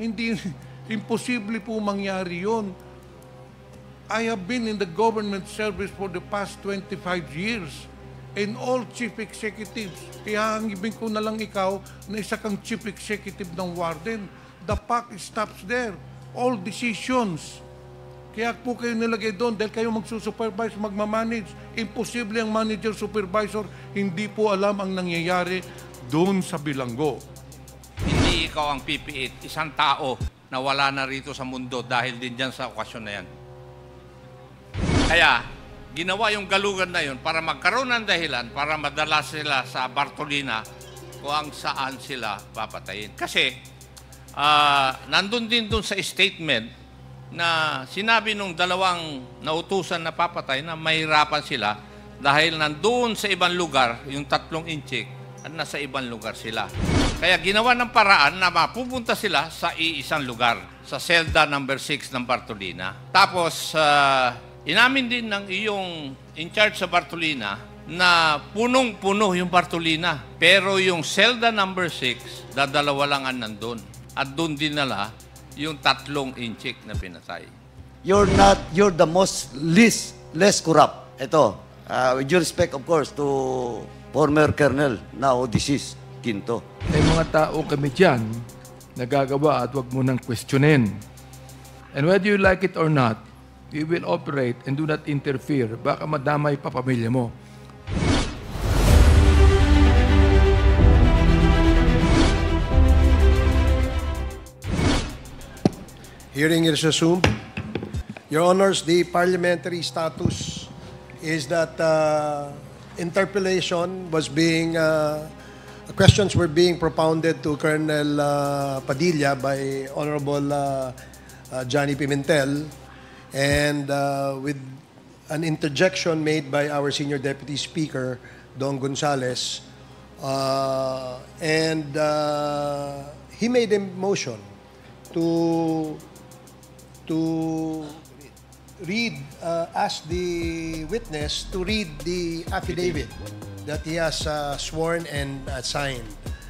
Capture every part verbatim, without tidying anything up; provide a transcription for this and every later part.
Hindi, imposible po mangyari yun. I have been in the government service for the past twenty-five years. And all chief executives, ihahangibin ko na lang ikaw na isa kang chief executive ng warden. The buck stops there. All decisions. Kaya po kayo nilagay doon dahil kayo magsusupervise, magmamanage. Imposible ang manager, supervisor, hindi po alam ang nangyayari doon sa bilanggo. Hindi ikaw ang P P eight, isang tao na wala na rito sa mundo dahil din dyan sa okasyon na yan. Kaya, ginawa yung galugan na yun para magkaroon ng dahilan para madala sila sa Bartolina kung saan sila papatayin. Kasi, uh, nandun din dun sa statement na sinabi nung dalawang nautusan na papatay na mahirapan sila dahil nandun sa ibang lugar, yung tatlong inchik, at nasa ibang lugar sila. Kaya ginawa ng paraan na mapupunta sila sa iisang lugar, sa selda number six ng Bartolina. Tapos, uh, inamin din ng iyong in charge sa Bartolina na punong-puno yung Bartolina. Pero yung selda number six, dadalawa lang ang nandun. At doon din nala yung tatlong inchik na pinatay. You're not, you're the most least, less corrupt. Ito, uh, with due respect, of course, to former Colonel, now deceased, Quinto. May mga tao kami dyan nagagawa at wag mo nang questionin. And whether you like it or not, we will operate and do not interfere. Baka madamay pa pamilya mo. Hearing is assumed. Your Honors, the parliamentary status is that uh, interpellation was being, uh, questions were being propounded to Colonel uh, Padilla by Honorable uh, uh, Johnny Pimentel, and uh, with an interjection made by our Senior Deputy Speaker, Don Gonzales, uh, and uh, he made a motion to to read, uh, ask the witness to read the affidavit that he has uh, sworn and uh, signed.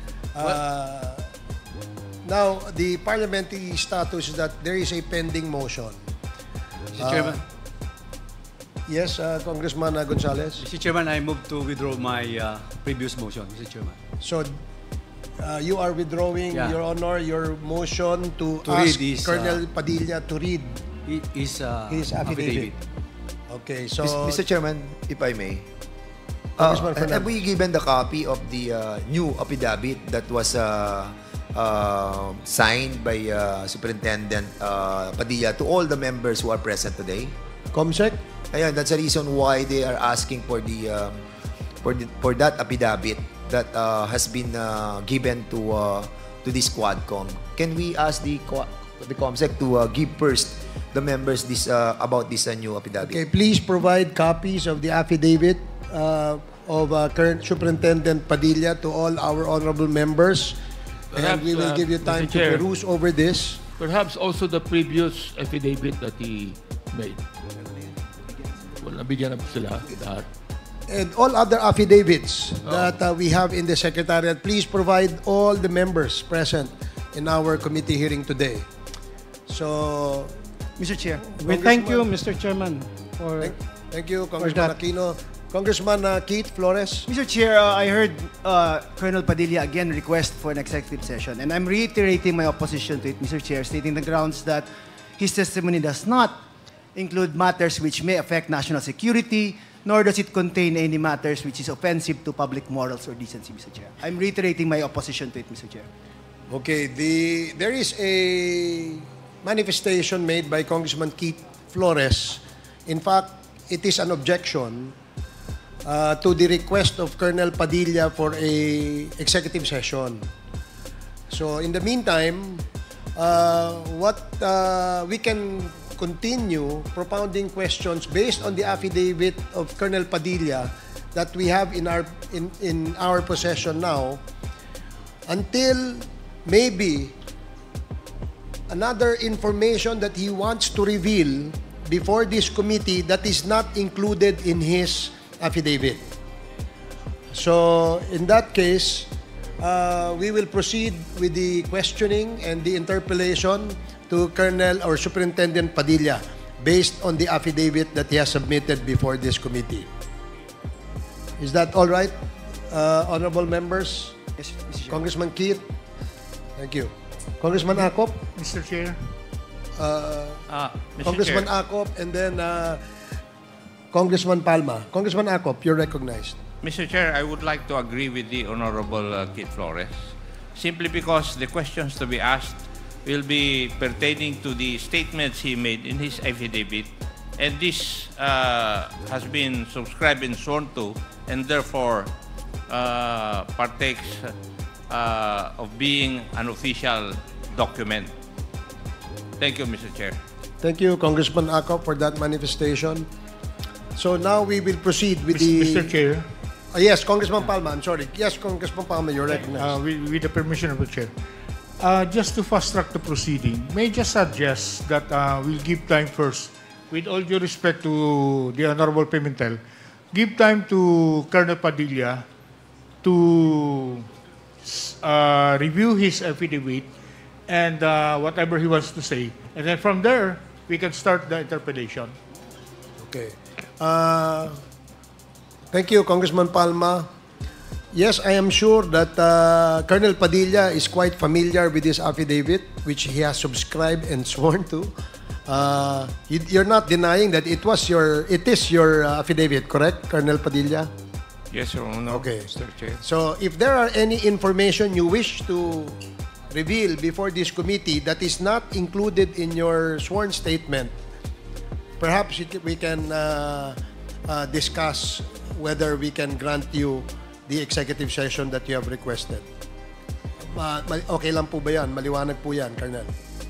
Uh, now, the parliamentary status is that there is a pending motion. Mister Chairman. Uh, yes, uh, Congressman uh, Gonzales. Mister Chairman, I move to withdraw my uh, previous motion, Mister Chairman. So, uh, you are withdrawing, Yeah. Your Honor, your motion to, To ask read his, Colonel uh, Padilla to read His, uh, his affidavit. Okay, so... Mister Chairman, if I may, Congressman uh, Fernandez. have we given the copy of the uh, new affidavit that was uh, uh, signed by uh, Superintendent uh, Padilla to all the members who are present today? Comsec? Ayan, that's the reason why they are asking for the um, for the, for that affidavit that uh, has been uh, given to uh, to this Quadcom. Can we ask the co- the Comsec to uh, give first the members this uh, about this uh, new affidavit? Okay, please provide copies of the affidavit uh, of uh, current Superintendent Padilla to all our honorable members. Perhaps, and we will uh, give you time to Mister Chair. peruse over this. Perhaps also the previous affidavit that he made. Well, nabigyan na po sila lahat. And all other affidavits that uh, we have in the Secretariat, please provide all the members present in our committee hearing today. So, Mister Chair. Congressman- We thank you, Mister Chairman, for... thank, thank you, Congressman that. Aquino. Congressman uh, Keith Flores. Mister Chair, uh, I heard uh, Colonel Padilla again request for an executive session, and I'm reiterating my opposition to it, Mister Chair, stating the grounds that his testimony does not include matters which may affect national security, nor does it contain any matters which is offensive to public morals or decency, Mister Chair. I'm reiterating my opposition to it, Mister Chair. Okay, the there is a manifestation made by Congressman Keith Flores. In fact, it is an objection uh, to the request of Colonel Padilla for a executive session. So, in the meantime, uh, what uh, we can continue propounding questions based on the affidavit of Colonel Padilla that we have in our in, in our possession now until maybe another information that he wants to reveal before this committee that is not included in his affidavit. So, in that case, uh, we will proceed with the questioning and the interpellation to Colonel or Superintendent Padilla based on the affidavit that he has submitted before this committee. Is that all right, uh, honorable members? Yes, Mister Chair. Congressman Keith? Thank you. Congressman Acop? Mister Chair. Uh, Ah, Mister Congressman Chair. Acop, and then uh, Congressman Palma. Congressman Acop, you're recognized. Mister Chair, I would like to agree with the Honorable uh, Kit Flores, simply because the questions to be asked will be pertaining to the statements he made in his affidavit, and this uh, has been subscribed and sworn to, and therefore uh, partakes uh, of being an official document. Thank you, Mister Chair. Thank you, Congressman Acop, for that manifestation. So now we will proceed with the... Mister Chair, Ah, yes, Congressman Palma, I'm sorry. Yes, Congressman Palma, you're recognized. uh, with, with the permission of the Chair, uh, just to fast-track the proceeding, may I just suggest that uh, we'll give time first, with all due respect to the Honorable Pimentel, give time to Colonel Padilla to uh, review his affidavit and uh, whatever he wants to say. And then from there, we can start the interpellation. Okay. Uh, thank you, Congressman Palma. Yes, I am sure that uh, Colonel Padilla is quite familiar with this affidavit, which he has subscribed and sworn to. Uh, you, you're not denying that it was your, it is your uh, affidavit, correct, Colonel Padilla? Yes, Your Honor. Okay. Mister Chair. So, if there are any information you wish to reveal before this committee that is not included in your sworn statement, perhaps it- we can uh, uh, discuss whether we can grant you the executive session that you have requested. Ma- ma- okay lang po ba yan? Maliwanag po yan, Colonel.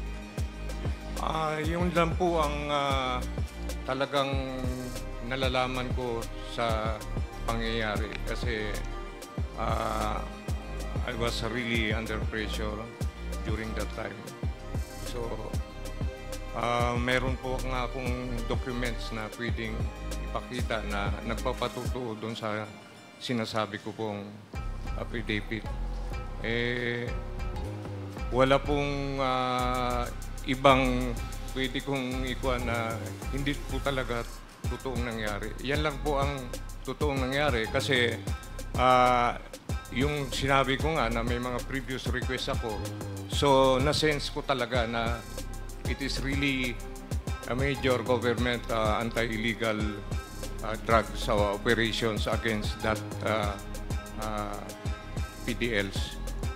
Ah, yun lang po ang ah, talagang nalalaman ko sa pangyayari kasi ah, I was really under pressure during that time. So, ah, meron po nga akong documents na pwedeng ipakita na nagpapatutuo doon sa sinasabi ko pong affidavit. Eh, wala pong ah, ibang pwede kong ikuha na hindi po talaga totoong nangyari. Yan lang po ang totoong nangyari kasi ah, yung sinabi ko nga na may mga previous requests ako. So, na-sense ko talaga na it is really a major government ah, anti-illegal ah, drugs ah, operations against that ah, ah, P D Ls.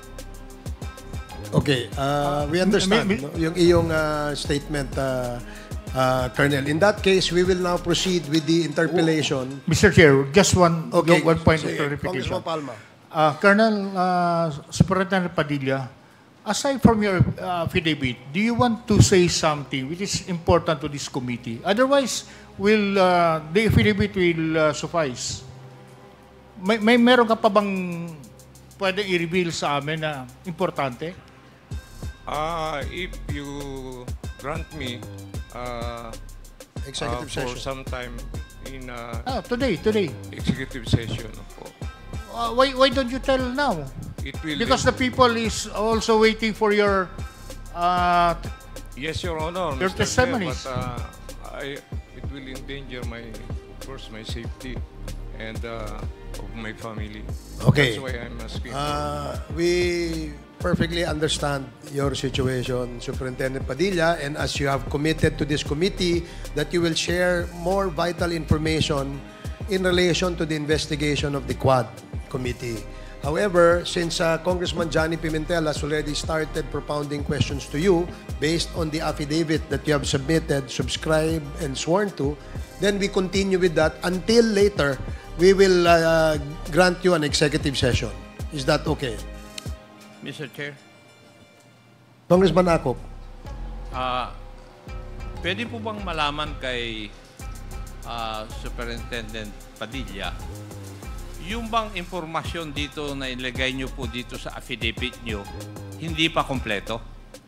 Okay, uh, we understand may- may- no, yung iyong uh, statement, uh, uh, Colonel. In that case, we will now proceed with the interpellation. Mister Chair, just one, Okay, one point of sige, clarification. Congressman Palma. Uh, Colonel uh, Superintendent Padilla, aside from your uh, affidavit, do you want to say something which is important to this committee? Otherwise, will uh, the affidavit will uh, suffice? May, may meron ka pa bang pwedeng i-reveal sa amin na importante? Ah, if you grant me uh, Executive uh, for session. some time in uh, Ah, today, today. executive session po, Uh, why, why don't you tell now? it will Because the people is also waiting for your uh, yes, Your Honor, Your Mister Chair, testimonies. but uh, I, it will endanger my, of course, my safety and uh, of my family. Okay. That's why I'm asking. Uh, we perfectly understand your situation, Superintendent Padilla, and as you have committed to this committee that you will share more vital information in relation to the investigation of the Quad Committee. However, since uh, Congressman Johnny Pimentel has already started propounding questions to you based on the affidavit that you have submitted, subscribed, and sworn to, then we continue with that until later we will uh, grant you an executive session. Is that okay? Mister Chair. Congressman Acop. Ah, pwede po bang malaman kay ah, Superintendent Padilla yung bang impormasyon dito na ilagay nyo po dito sa affidavit nyo hindi pa kompleto?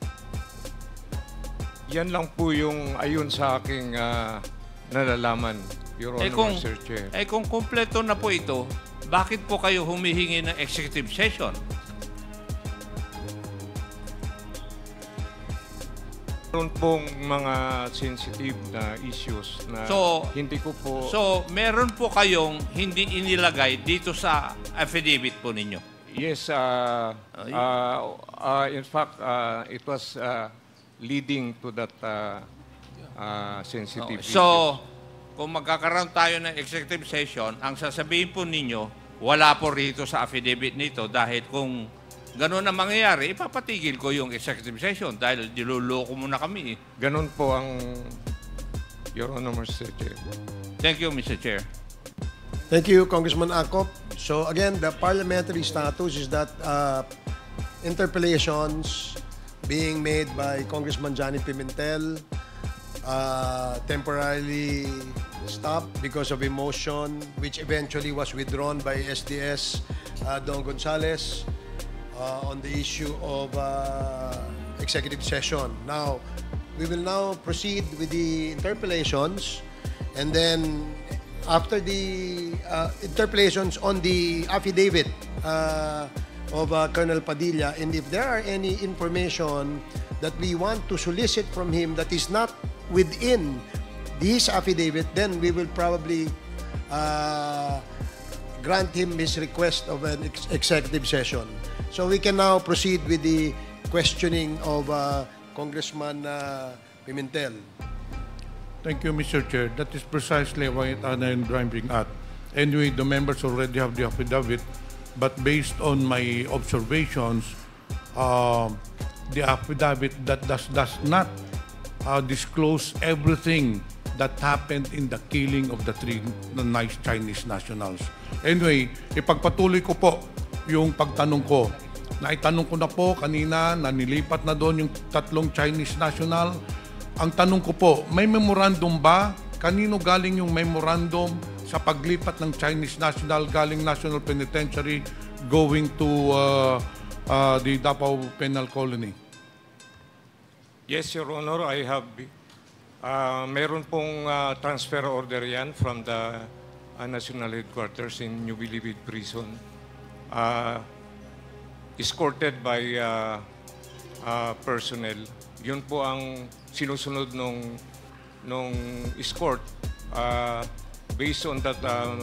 Yan lang po yung ayon sa aking ah, nalalaman, Your Honor, Eh kung, Mister Chair. eh kung kompleto na po ito, bakit po kayo humihingi ng executive session? Meron pong mga sensitive na issues na So, hindi ko po... So, meron po kayong hindi inilagay dito sa affidavit po ninyo? Yes, uh, uh, uh, in fact, uh, it was uh, leading to that uh, uh, sensitive Okay. issue. So, kung magkakaroon tayo ng executive session, ang sasabihin po ninyo, wala po rito sa affidavit nito dahil kung gano'n na mangyayari, ipapatigil ko yung executive session dahil diluloko mo na kami. Ganun po ang, Your Honor, Mister Chair. Thank you, Mister Chair. Thank you, Congressman Acop. So again, the parliamentary status is that uh, interpellations being made by Congressman Johnny Pimentel uh, temporarily stopped because of emotion, which eventually was withdrawn by S D S uh, Don Gonzales uh, on the issue of uh, executive session. Now, we will now proceed with the interpellations, and then after the uh, interpellations on the affidavit uh, of uh, Colonel Padilla, and if there are any information that we want to solicit from him that is not within this affidavit, then we will probably uh, grant him his request of an ex executive session. So we can now proceed with the questioning of uh, Congressman uh, Pimentel. Thank you, Mister Chair. That is precisely what I'm driving at. Anyway, the members already have the affidavit, but based on my observations, uh, the affidavit that does, does not uh, disclose everything that happened in the killing of the three nice Chinese nationals. Anyway, ipagpatuloy ko po yung pagtanong ko. Naitanong ko na po kanina na nilipat na doon yung tatlong Chinese national. Ang tanong ko po, may memorandum ba? Kanino galing yung memorandum sa paglipat ng Chinese national galing National Penitentiary going to uh, uh, the Davao Penal Colony? Yes, Your Honor, I have... Uh, meron pong uh, transfer order yan from the uh, National Headquarters in New Bilibid Prison. Uh, escorted by uh, uh, personnel. Yun po ang sinusunod nung, nung escort uh, based on that uh,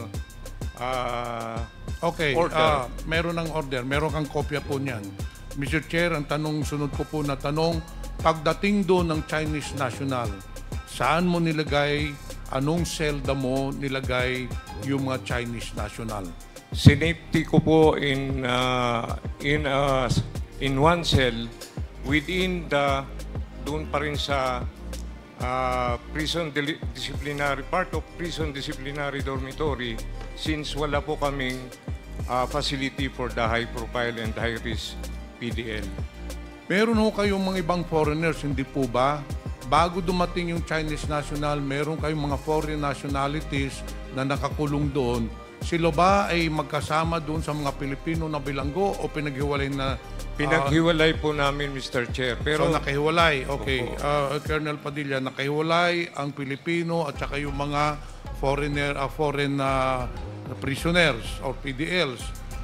uh, Okay, order. uh, meron ng order. Meron kang kopya po niyan. Mister Chair, ang tanong, sunod ko po na tanong, pagdating doon ng Chinese national, saan mo nilagay, anong selda mo nilagay yung mga Chinese national? Sinafety ko po in uh, in uh, in one cell within the doon pa rin sa uh, prison disciplinary part of prison disciplinary dormitory, since wala po kaming uh, facility for the high profile and high risk P D L. Meron ho kayong mga ibang foreigners, hindi po ba? Bago dumating yung Chinese national, meron kayong mga foreign nationalities na nakakulong doon. Sila ba ay magkasama doon sa mga Pilipino na bilanggo o pinaghiwalay na? Uh, Pinaghiwalay po namin, Mister Chair. Pero so nakahiwalay, okay. Uh, Colonel Padilla, nakahiwalay ang Pilipino at saka yung mga foreigner, uh, foreign uh, prisoners or P D Ls.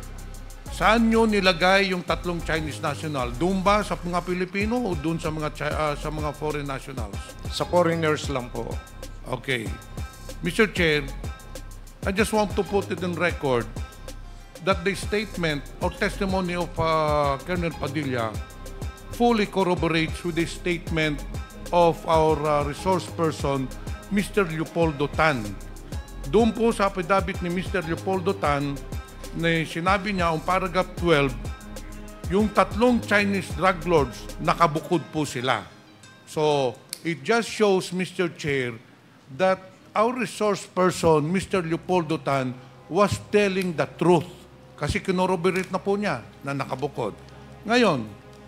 Saan nyo nilagay yung tatlong Chinese national? Doon ba sa mga Pilipino o doon sa mga uh, sa mga foreign nationals? sa foreigners lang po. Okay. Mister Chair, I just want to put it in record that the statement or testimony of uh, Colonel Padilla fully corroborates with the statement of our uh, resource person, Mister Leopoldo Tan. Doon po sa affidavit ni Mister Leopoldo Tan, na sinabi niya ang paragraph twelve, yung tatlong Chinese drug lords, nakabukod po sila. So, it just shows, Mister Chair, that our resource person, Mister Leopoldo Tan, was telling the truth. Kasi kinorroborate na po niya na nakabukod. Ngayon,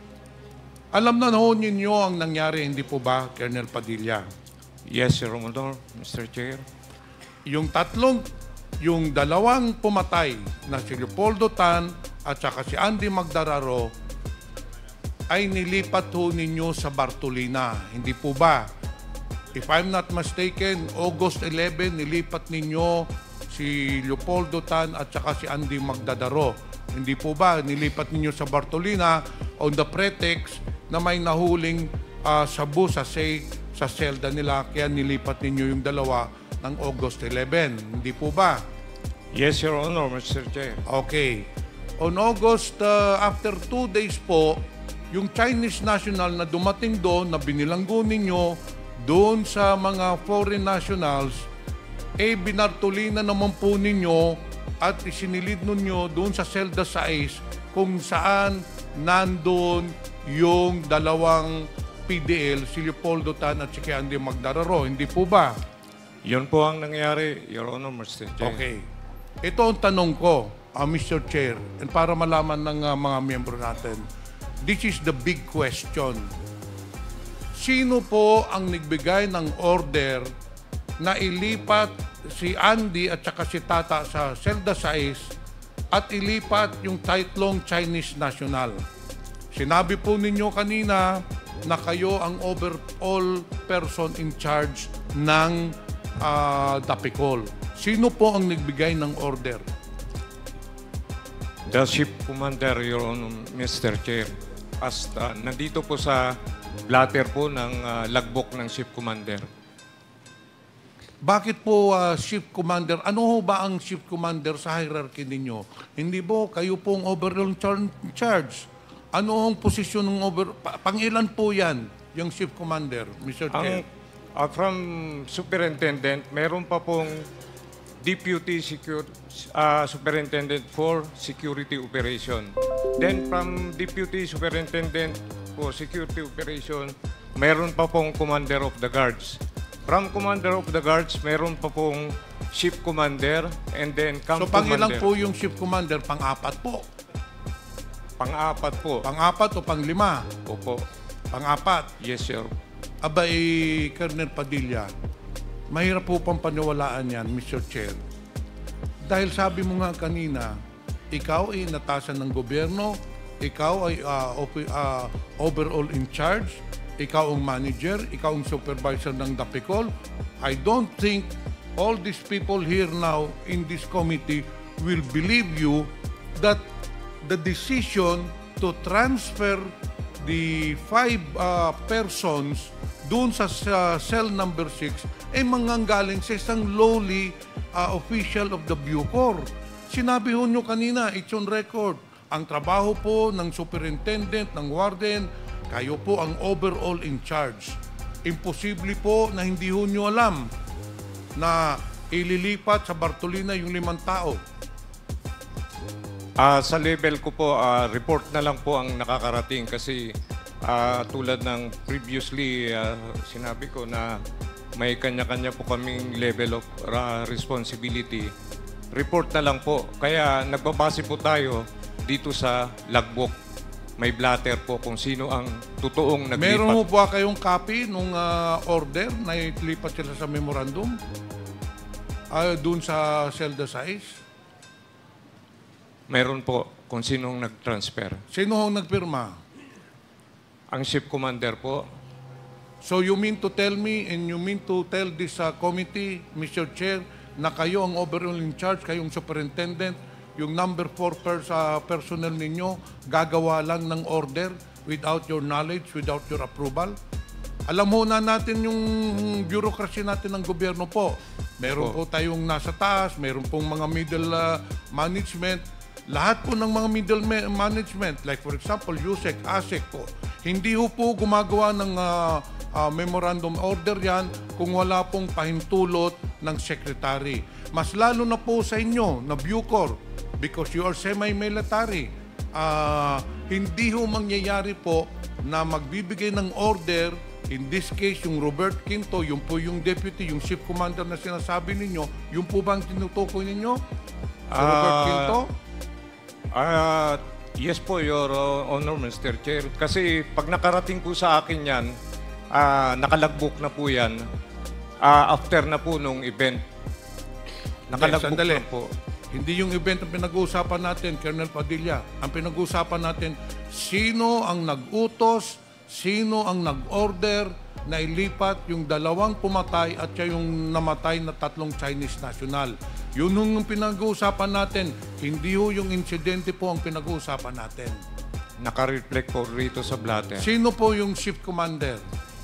alam na ho ninyo ang nangyari, hindi po ba, Colonel Padilla? Yes, Your Honor, Mister Chair. Yung tatlong, yung dalawang pumatay na si Leopoldo Tan at saka si Andy Magdararo ay nilipat ho ninyo sa Bartolina. Hindi po ba? If I'm not mistaken, August eleventh, nilipat ninyo si Leopoldo Tan at saka si Andy Magdararo. Hindi po ba? Nilipat ninyo sa Bartolina on the pretext na may nahuling ah, sabu sa say sa selda nila, kaya nilipat ninyo yung dalawa ng August eleven. Hindi po ba? Yes, Your Honor, Mister Chair. Okay. On August, uh, after two days po, yung Chinese national na dumating doon, na binilanggo ninyo doon sa mga foreign nationals, eh binartolina naman po ninyo at isinilid ninyo doon sa selda sais kung saan nandun yung dalawang P D L, si Leopoldo Tan at si Andy Magdararo. Hindi po ba? Yun po ang nangyari, Your Honor, Mister Chair. Okay. Ito ang tanong ko, uh, Mister Chair, and para malaman ng uh, mga miyembro natin. This is the big question. Sino po ang nagbigay ng order na ilipat si Andy at saka si Tata sa selda sais at ilipat yung tatlong Chinese national? Sinabi po ninyo kanina na kayo ang overall person in charge ng uh, Dapicol. Sino po ang nagbigay ng order? The Ship Commander, Your Honor, Mister Chair. As uh, nandito po sa blatter po ng uh, logbook ng Ship Commander. Bakit po uh, Ship Commander? Ano ho ba ang Ship Commander sa hierarchy ninyo? Hindi po, kayo pong overall char- charge. Ano ang posisyon ng over... Pa- pangilan po yan, yung Ship Commander, Mister Chair? Ang, uh, from Superintendent, meron pa pong Deputy Secure, uh, Superintendent for Security Operation. Then from Deputy Superintendent for Security Operation, meron pa pong Commander of the Guards. From Commander of the Guards, meron pa pong Ship Commander and then Camp So pangilan Commander. po yung Ship Commander? Pang-apat po? Pang-apat po. Pang-apat o pang-lima? Opo. Pang-apat? Yes, sir. Aba, eh, Colonel Padilla, mahirap po pang paniwalaan yan, Mister Chair. Dahil sabi mo nga kanina, ikaw ay natasan ng gobyerno, ikaw ay uh, op- uh, overall in charge, ikaw ang manager, ikaw ang supervisor ng Dapicol. I don't think all these people here now in this committee will believe you that the decision to transfer the five uh, persons doon sa uh, cell number six ay manganggaling sa isang lowly uh, official of the Bucor. Sinabi ho nyo kanina, it's on record, ang trabaho po ng superintendent, ng warden, kayo po ang overall in charge. Imposible po na hindi ho nyo alam na ililipat sa Bartolina yung limang tao. Uh, sa level ko po, uh, report na lang po ang nakakarating kasi uh, tulad ng previously uh, sinabi ko na may kanya-kanya po kaming level of uh, responsibility. Report na lang po. Kaya nagbabase po tayo dito sa logbook. May blatter po kung sino ang totoong naglipat. Meron mo po kayong copy nung uh, order na ilipat sila sa memorandum? Uh, doon sa selda sais? Meron po kung sinong nag-transfer. Sino ang nagpirma? Ang Ship Commander po. So you mean to tell me and you mean to tell this uh, committee, Mister Chair, na kayo ang overall in charge, kayong superintendent, yung number four pers uh, personnel ninyo, gagawa lang ng order without your knowledge, without your approval? Alam mo na natin yung bureaucracy natin ng gobyerno po. Meron po tayong nasa taas, meron pong mga middle uh, management. Lahat po ng mga middle management, like for example, U S E C, A S E C po, hindi ho po gumagawa ng uh, uh, memorandum order yan kung wala pong pahintulot ng secretary. Mas lalo na po sa inyo, na Bucor, because you are semi-military. Uh, hindi ho mangyayari po na magbibigay ng order, in this case, yung Robert Quinto, yung po yung deputy, yung ship commander na sinasabi ninyo, yung po ba ang tinutukoy ninyo? Si Ah, Robert Quinto? Ah, yes po, Your uh, Honor, Mister Chair. Kasi pag nakarating po sa akin yan, ah, nakalagbook na po yan, ah, after na po nung event. Nakalagbook Sandali. na po. Hindi yung event ang pinag-uusapan natin, Colonel Padilla. Ang pinag-uusapan natin, sino ang nag-utos, sino ang nag-order na ilipat yung dalawang pumatay at siya yung namatay na tatlong Chinese national. Yun yung pinag-uusapan natin. Hindi ho yung insidente po ang pinag-uusapan natin. Naka-reflect po rito sa blatter. Sino po yung shift commander?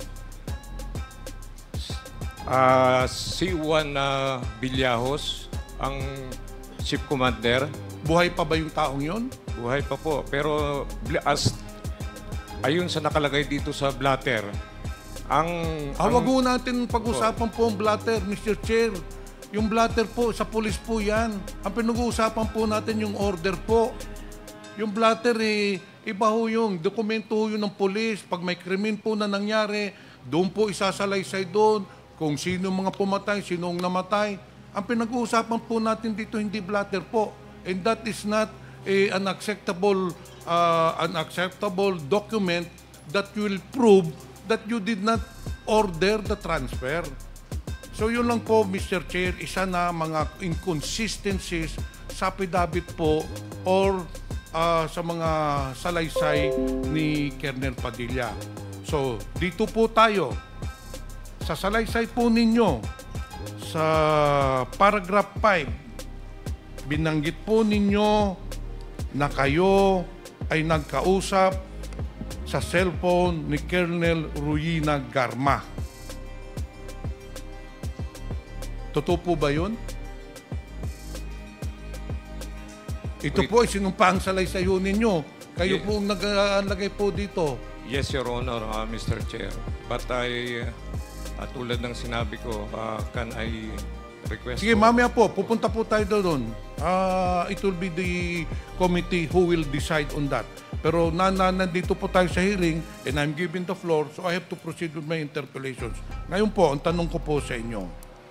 Ah, si Juan uh, Villajos, ang ship commander. Buhay pa ba yung taong yon? Buhay pa po. Pero bl- as ayun sa nakalagay dito sa blatter, ang... Ah, ang wag ho natin pag-usapan po ang blatter, Mister Chair. Yung blatter po, sa pulis po yan. Ang pinag-uusapan po natin yung order po. Yung blatter, eh, iba ho yung dokumento ho yun ng pulis. Pag may krimen po na nangyari, doon po isasalaysay doon kung sino mga pumatay, sino ang namatay. Ang pinag-uusapan po natin dito hindi blatter po. And that is not a, an acceptable uh, an acceptable document that will prove that you did not order the transfer. So yun lang po, Mister Chair, isa na mga inconsistencies sa affidavit po or uh, sa mga salaysay ni Colonel Padilla. So dito po tayo, sa salaysay po ninyo, sa paragraph five, binanggit po ninyo na kayo ay nagkausap sa cellphone ni Colonel Ruyina Garma. Totoo po ba yun? Ito po ay sinumpaang salaysayo ninyo. Kayo Yeah. po ang naglagay po dito. Yes, Your Honor, uh, Mister Chair. But I, uh, tulad ng sinabi ko, uh, can I request... Sige, for- mamaya po, pupunta po tayo doon. Uh, it will be the committee who will decide on that. Pero na, na, nandito po tayo sa hearing and I'm giving the floor, so I have to proceed with my interpellations. Ngayon po, ang tanong ko po sa inyo,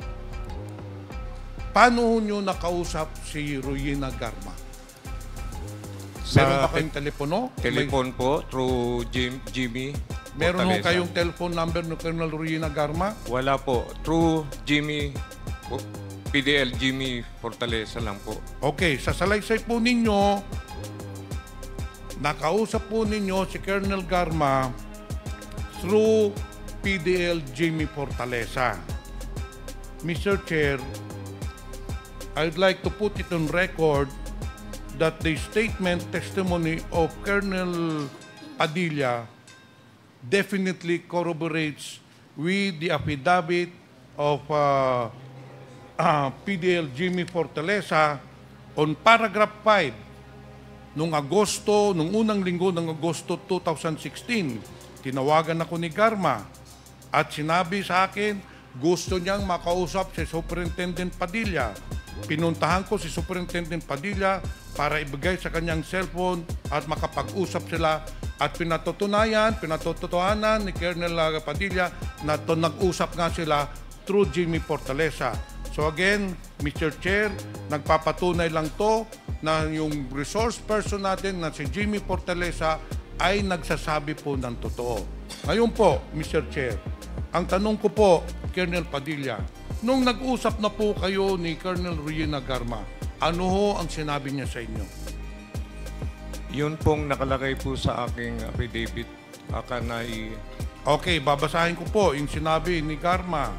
paano nyo nakausap si Ruyina Garma? Sa Meron ba kayong telepono? Telephone po through Jim, Jimmy. May, meron ho Fortaleza. kayong telephone number ni Colonel Ruyina Garma? Wala po. Through Jimmy, po- P D L Jimmy Fortaleza lang po. Okay, sa salaysay po ninyo, nakausap po ninyo si Colonel Garma through P D L Jimmy Fortaleza. Mister Chair, I'd like to put it on record that the statement testimony of Colonel Padilla definitely corroborates with the affidavit of uh, uh, P D L Jimmy Fortaleza on paragraph five nung Agosto, nung unang linggo ng Agosto two thousand sixteen. Tinawagan ako ni Garma at sinabi sa akin gusto niyang makausap si Superintendent Padilla. Pinuntahan ko si Superintendent Padilla para ibigay sa kanyang cellphone at makapag-usap sila at pinatutunayan, pinatutuhanan ni Colonel Padilla na to nag-usap nga sila through Jimmy Fortaleza. So again, Mister Chair, nagpapatunay lang to na yung resource person natin na si Jimmy Fortaleza ay nagsasabi po ng totoo. Ngayon po, Mister Chair, ang tanong ko po, Colonel Padilla, nung nag-usap na po kayo ni Colonel Ruyina Garma, ano ho ang sinabi niya sa inyo? Yun pong nakalagay po sa aking affidavit. Aka na i- Okay, babasahin ko po yung sinabi ni Garma.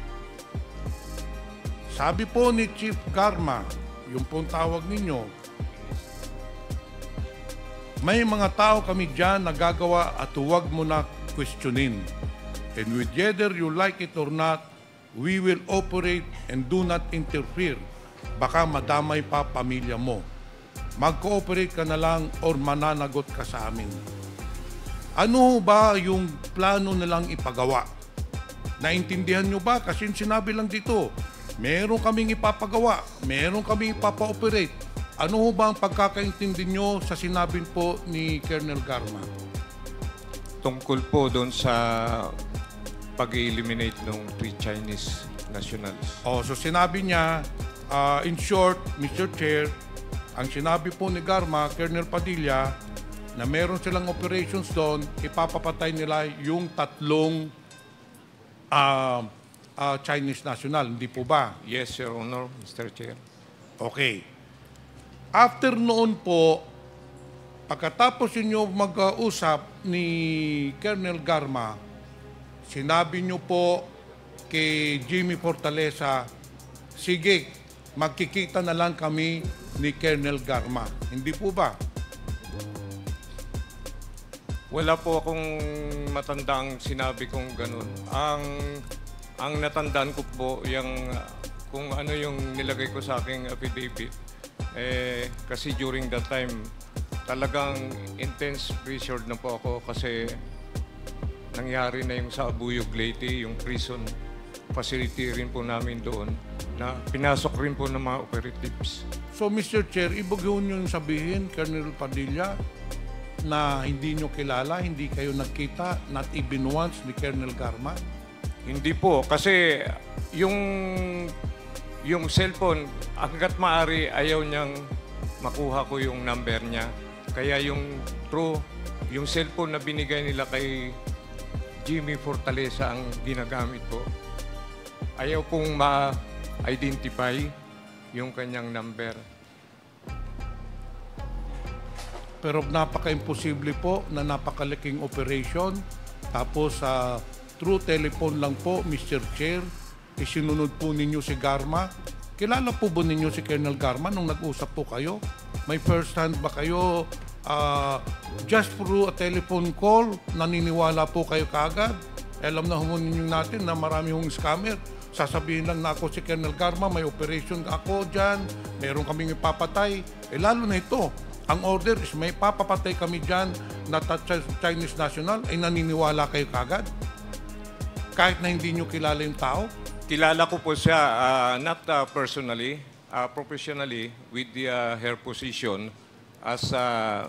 Sabi po ni Chief Garma, yung pong tawag ninyo, may mga tao kami dyan na gagawa at huwag mo na questionin. And whether you like it or not, we will operate and do not interfere. Baka madamay pa pamilya mo. Mag-cooperate ka na lang or mananagot ka sa amin. Ano ba yung plano nilang ipagawa? Naintindihan nyo ba? Kasi sinabi lang dito, meron kaming ipapagawa, meron kaming ipapa-operate. Ano ho ba ang pagkakaintindi nyo sa sinabi po ni Colonel Garma? tungkol po doon sa pag-eliminate ng three Chinese nationals. Oh, so sinabi niya, uh, in short, Mister Chair, ang sinabi po ni Garma, Colonel Padilla, na meron silang operations doon, ipapapatay nila yung tatlong uh, uh, Chinese national. Hindi po ba? Yes, Your Honor, Mister Chair. Okay. After noon po, pagkatapos inyo mag-usap ni Colonel Garma, sinabi nyo po kay Jimmy Fortaleza, sige, magkikita na lang kami ni Colonel Garma. Hindi po ba? Wala po akong matandang sinabi kong ganun. Ang ang natandaan ko po yung uh, kung ano yung nilagay ko sa aking affidavit. Eh, kasi during that time, talagang intense pressured na po ako kasi nangyari na yung sa Abuyog Leyte, yung prison facility rin po namin doon na pinasok rin po ng mga operatives. So, Mister Chair, ibig yun yung sabihin, Colonel Padilla, na hindi nyo kilala, hindi kayo nagkita, not even once, ni Colonel Garma? Hindi po, kasi yung yung cellphone, hanggat maaari ayaw niyang makuha ko yung number niya. Kaya yung true, yung cellphone na binigay nila kay Jimmy Fortaleza ang ginagamit ko. Ayaw pong ma-identify yung kanyang number. Pero napaka-imposible po na napakalaking operation. Tapos sa uh, through telephone lang po, Mister Chair, isinunod po ninyo si Garma. Kilala po ba ninyo si Colonel Garma nung nag-usap po kayo? May first hand ba kayo uh, just through a telephone call? Naniniwala po kayo kagad? Alam na humunin ninyo natin na marami hong scammer. Sasabihin lang na ako si Colonel Garma, may operation ako dyan, meron kaming ipapatay. Eh lalo na ito, ang order is may papapatay kami dyan na Chinese national, ay naniniwala kayo kagad? Kahit na hindi nyo kilala yung tao? Kilala ko po siya, uh, not uh, personally, uh, professionally, with the, uh, her position as uh,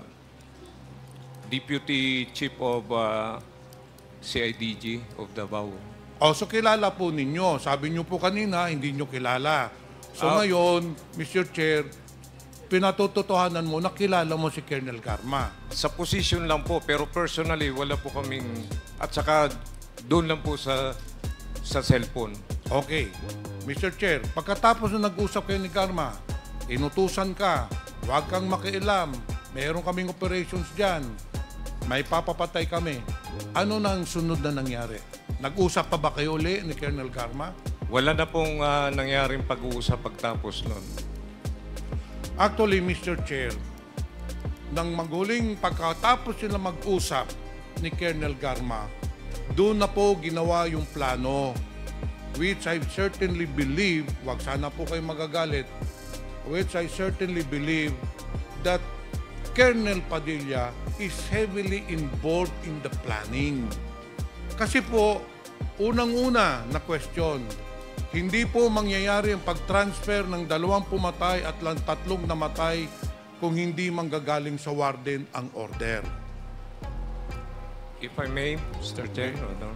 Deputy Chief of uh, C I D G of Davao. O, so kilala po ninyo. Sabi nyo po kanina, hindi nyo kilala. So Uh, ngayon, Mister Chair, pinatututuhanan mo na kilala mo si Colonel Garma. Sa position lang po, pero personally, wala po kaming, at saka doon lang po sa sa cellphone. Okay. Mister Chair, pagkatapos na nag-usap kayo ni Garma, inutusan ka, huwag kang makialam, meron kaming operations dyan, may papapatay kami. Ano na ang sunod na nangyari? Nag-usap pa ba kayo uli ni Colonel Garma? Wala na pong uh, nangyaring pag-uusap pagtapos nun. Actually, Mister Chair, nang maguling pagkatapos sila mag-usap ni Colonel Garma, doon na po ginawa yung plano, which I certainly believe, wag sana po kayo magagalit, which I certainly believe that Colonel Padilla is heavily involved in the planning. Kasi po, unang-una na question, hindi po mangyayari ang pag-transfer ng dalawang pumatay at lang tatlong namatay kung hindi manggagaling sa warden ang order. If I may, Mister Chair, no?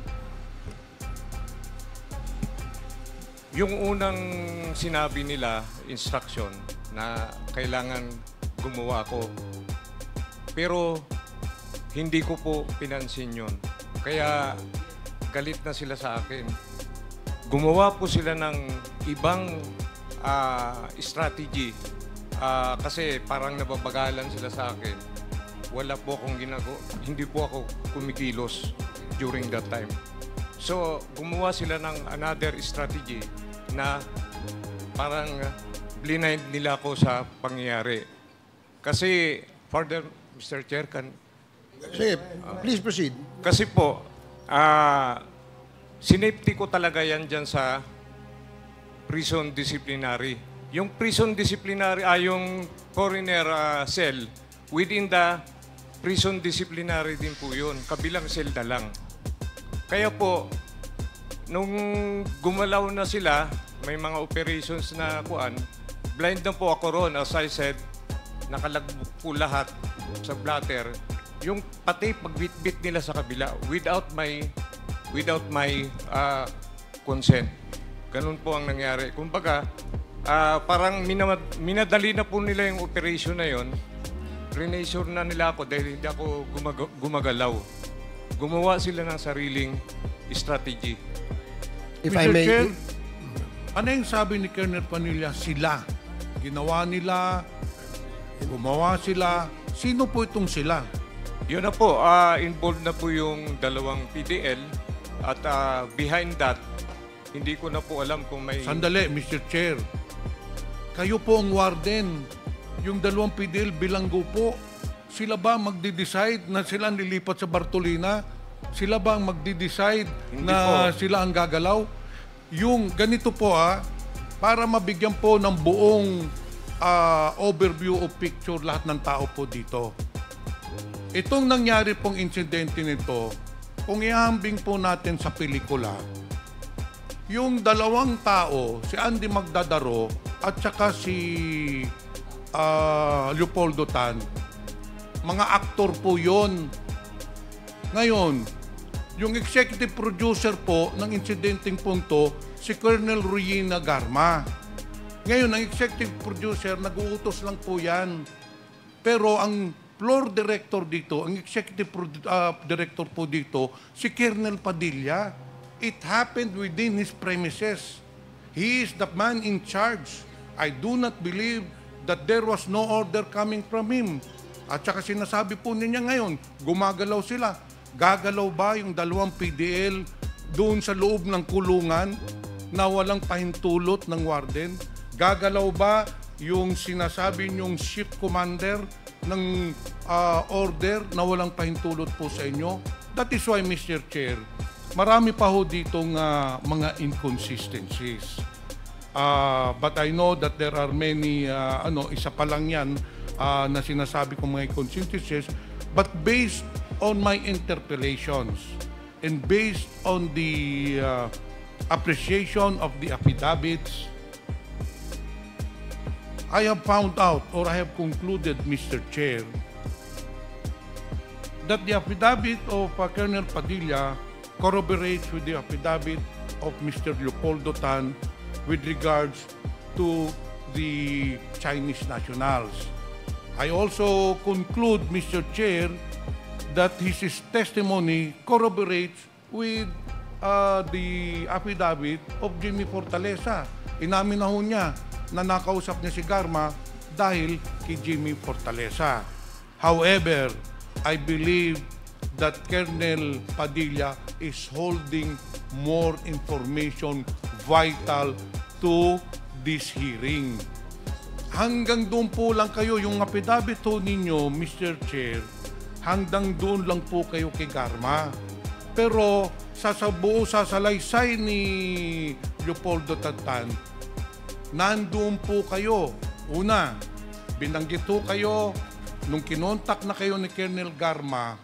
Yung unang sinabi nila, instruction, na kailangan gumawa ako. Pero hindi ko po pinansin yun. Kaya galit na sila sa akin. Gumawa po sila ng ibang uh, strategy uh, kasi parang nababagalan sila sa akin. Wala po akong ginagawa. Hindi po ako kumikilos during that time. So, gumawa sila ng another strategy na parang blind nila ako sa pangyayari. Kasi, further, Mister Chair, can... Sige, please proceed. Kasi po, ah, uh, sinafety ko talaga yan dyan sa prison disciplinary. Yung prison disciplinary ay yung coroner uh, cell. Within the prison disciplinary din po yun. Kabilang cell na lang. Kaya po, nung gumalaw na sila, may mga operations na kuan, blind na po ako ron. As I said, nakalagbuk po lahat sa blatter. Yung pati pagbitbit nila sa kabila without my without my uh, consent. Ganun po ang nangyari. Kumbaga, uh, parang minamad, minadali na po nila yung operation na yon. Renassure na nila ako dahil hindi ako gumag- gumagalaw. Gumawa sila ng sariling strategy. If Mister I may... Chair, ano yung sabi ni Colonel Padilla? Sila. Ginawa nila, gumawa sila. Sino po itong sila? Yun na po, uh, involved na po yung dalawang P D L at uh, behind that, hindi ko na po alam kung may... Sandali, Mister Chair. Kayo po ang warden. Yung dalawang P D L bilanggo po. Sila ba magde-decide na sila ang lilipat sa Bartolina? Sila ba ang magde-decide na po. sila ang gagalaw? Yung ganito po ah, para mabigyan po ng buong ah, overview o picture lahat ng tao po dito. Itong nangyari pong insidente nito, kung ihambing po natin sa pelikula, yung dalawang tao, si Andy Magdadaro at saka si uh, Leopoldo Tan, mga aktor po yon. Ngayon, yung executive producer po ng insidenteng punto, si Colonel Ruina Garma. Ngayon, ang executive producer, nag-uutos lang po yan. Pero ang floor director dito, ang executive uh, director po dito, si Colonel Padilla. It happened within his premises. He is the man in charge. I do not believe that there was no order coming from him. At saka sinasabi po niya ngayon, gumagalaw sila. Gagalaw ba yung dalawang P D L doon sa loob ng kulungan na walang pahintulot ng warden? Gagalaw ba yung sinasabi niyong shift commander ng uh, order na walang pahintulot po sa inyo? That is why, Mister Chair, marami pa ho ditong uh, mga inconsistencies. Uh, but I know that there are many, uh, ano, isa pa lang yan uh, na sinasabi kong mga inconsistencies, but based on my interpellations and based on the uh, appreciation of the affidavits, I have found out, or I have concluded, Mister Chair, that the affidavit of uh, Colonel Padilla corroborates with the affidavit of Mister Leopoldo Tan with regards to the Chinese nationals. I also conclude, Mister Chair, that his, his testimony corroborates with uh, the affidavit of Jimmy Fortaleza. Inamin na ho niya na nakausap niya si Garma dahil kay Jimmy Fortaleza. However, I believe that Colonel Padilla is holding more information vital to this hearing. Hanggang doon po lang kayo, yung affidavit ho ninyo, Mister Chair, hanggang doon lang po kayo kay Garma. Pero sa buo sasalaysay ni Leopoldo Tan, nandoon po kayo. Una, binanggit po kayo nung kinontak na kayo ni Colonel Garma.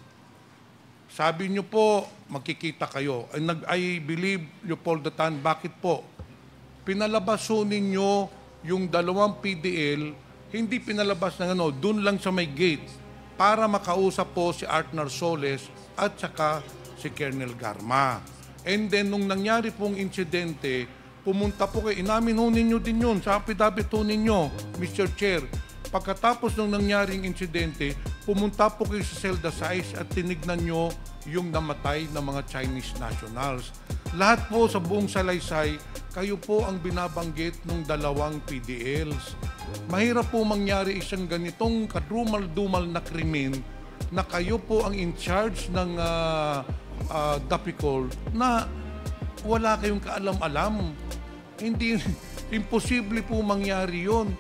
Sabi niyo po, magkikita kayo. I believe, Leopoldo Tan, bakit po? Pinalabas po ninyo yung dalawang P D L, hindi pinalabas ng ano, dun lang sa may gate para makausap po si Art Narsoles at saka si Colonel Garma. And then, nung nangyari pong insidente, pumunta po kayo, inamin ho ninyo din yun sa affidavit ho ninyo, Mister Chair. Pagkatapos ng nangyaring insidente, pumunta po kayo sa Celda Sais at tinignan nyo yung namatay ng mga Chinese nationals. Lahat po sa buong salaysay, kayo po ang binabanggit ng dalawang P D Ls. Mahirap po mangyari isang ganitong kadrumal-dumal na krimen na kayo po ang in charge ng uh, uh, Dapicol na wala kayong kaalam-alam. Hindi, imposible po mangyari yun.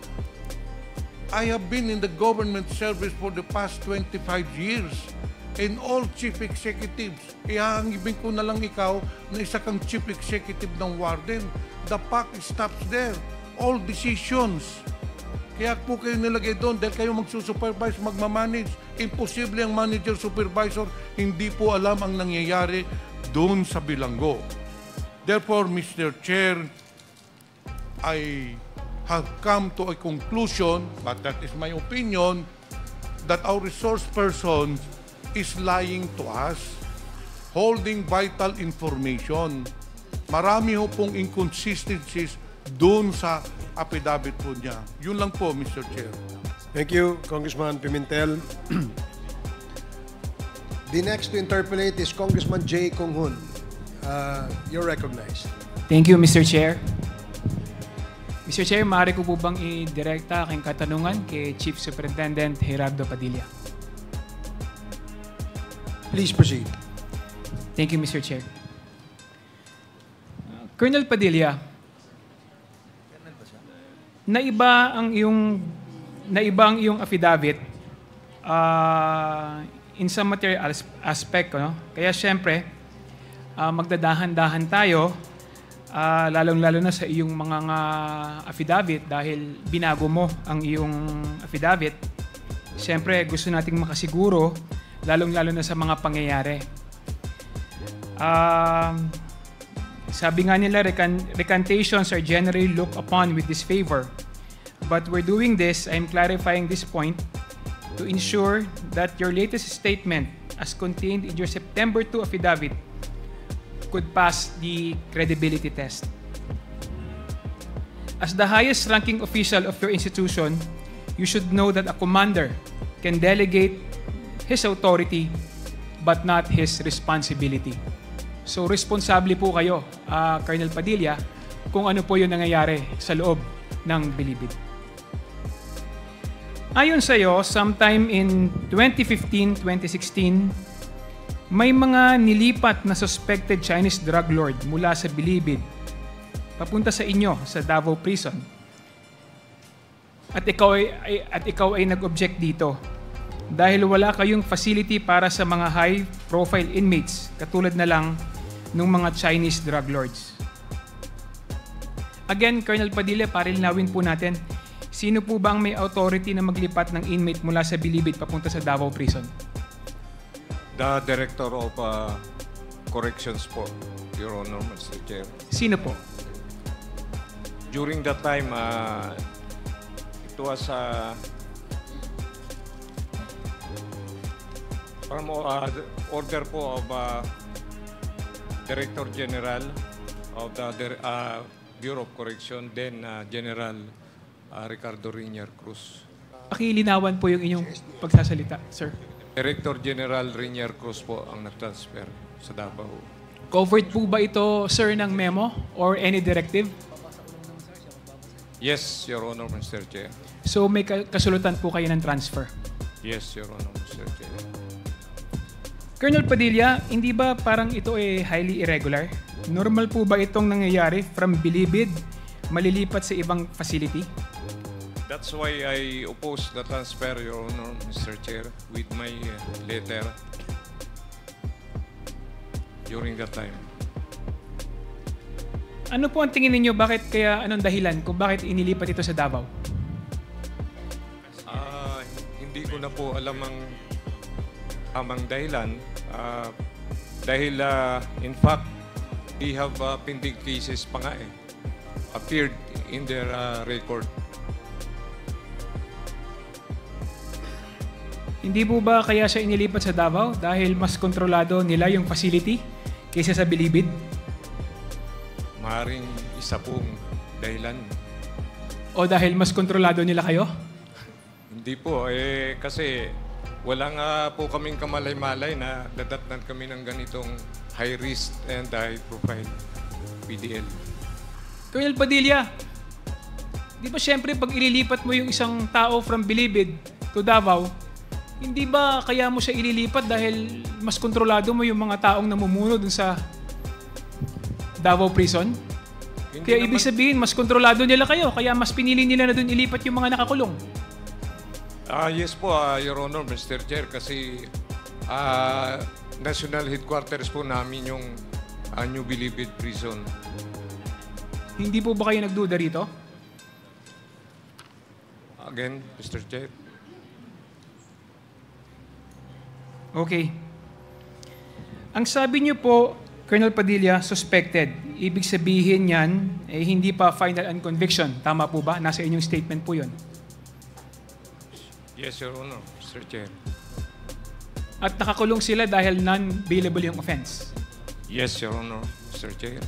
I have been in the government service for the past twenty-five years. And all chief executives, ihahangibin ko na lang ikaw na isa kang chief executive ng warden. The buck stops there. All decisions. Kaya po kayo nilagay doon dahil kayo magsusupervise, magmamanage. Imposible ang manager, supervisor, hindi po alam ang nangyayari doon sa bilanggo. Therefore, Mister Chair, I have come to a conclusion, but that is my opinion, that our resource person is lying to us, holding vital information. Marami ho pong inconsistencies doon sa affidavit po niya. Yun lang po, Mister Chair. Thank you, Congressman Pimentel. The next to interpolate is Congressman Jay Konghun. Uh, you're recognized. Thank you, Mister Chair. Mister Chair, maaari ko po bang i-direkta aking katanungan kay Chief Superintendent Gerardo Padilla? Please proceed. Thank you, Mister Chair. Uh, Colonel Padilla, naiba ang iyong naiba ang iyong affidavit uh, in some material as- aspect. No? Kaya syempre, uh, magdadahan-dahan tayo, uh, lalong-lalo na sa iyong mga uh, affidavit dahil binago mo ang iyong affidavit. Syempre, gusto nating makasiguro, lalong-lalo na sa mga pangyayari. Um, sabi nga nila, recan- recantations are generally looked upon with disfavor. But we're doing this, I'm clarifying this point, to ensure that your latest statement, as contained in your September second affidavit, could pass the credibility test. As the highest-ranking official of your institution, you should know that a commander can delegate his authority but not his responsibility. So, responsable po kayo, uh, Colonel Padilla, kung ano po yung nangyayari sa loob ng Bilibid. Ayon sa iyo, sometime in twenty fifteen twenty sixteen, may mga nilipat na suspected Chinese drug lord mula sa Bilibid papunta sa inyo sa Davao Prison. At ikaw ay, ay at ikaw ay nag-object dito dahil wala kayong facility para sa mga high-profile inmates katulad na lang ng mga Chinese drug lords. Again, Colonel Padilla, para linawin po natin, sino po ba ang may authority na maglipat ng inmate mula sa Bilibid papunta sa Davao Prison? The Director of uh, Corrections po, Your Honor, Mister Chair. Sino po? During that time, uh, it was uh, from uh, order po of uh, Director General of the uh, Bureau of Correction, then uh, General uh, Ricardo Rinier Cruz. Pakilinawan po yung inyong pagsasalita, sir. Director General Rinier Cruz po ang nag-transfer sa Davao. Covered po ba ito, sir, ng memo or any directive? Yes, Your Honor, Mister Chair. So may kasulatan po kayo ng transfer? Yes, Your Honor, Mister Chair. Colonel Padilla, hindi ba parang ito ay highly irregular? Normal po ba itong nangyayari from Bilibid, malilipat sa ibang facility? That's why I oppose the transfer, Your Honor, Mister Chair, with my uh, letter during that time. Ano po ang tingin ninyo, bakit kaya, anong dahilan kung bakit inilipat ito sa Davao? Uh, hindi ko na po alam ang tamang dahilan. Uh, dahil, uh, in fact, they have uh, pending cases pa nga eh. Appeared in their uh, record. Hindi po ba kaya siya inilipat sa Davao dahil mas kontrolado nila yung facility kaysa sa Bilibid? Maaaring isa pong dahilan. O dahil mas kontrolado nila kayo? Hindi po, eh kasi wala nga po kaming kamalay-malay na dadatnan kami ng ganitong high risk and high profile P D L. Colonel Padilla, di ba syempre pag ililipat mo yung isang tao from Bilibid to Davao, hindi ba kaya mo siya ililipat dahil mas kontrolado mo yung mga taong namumuno dun sa Davao Prison? Hindi kaya naman, ibig sabihin, mas kontrolado nila kayo, kaya mas pinili nila na dun ilipat yung mga nakakulong. Ah, uh, yes po, uh, Your Honor, Mister Chair, kasi uh, national headquarters po namin yung uh, New Bilibid Prison. Hindi po ba kayo nagduda rito? Again, Mister Chair. Okay. Ang sabi niyo po, Colonel Padilla, suspected. Ibig sabihin yan, eh, hindi pa final and conviction. Tama po ba? Nasa inyong statement po yun. Yes, Your Honor, Mister Chair. At nakakulong sila dahil non-bailable yung offense. Yes, Your Honor, Mister Chair.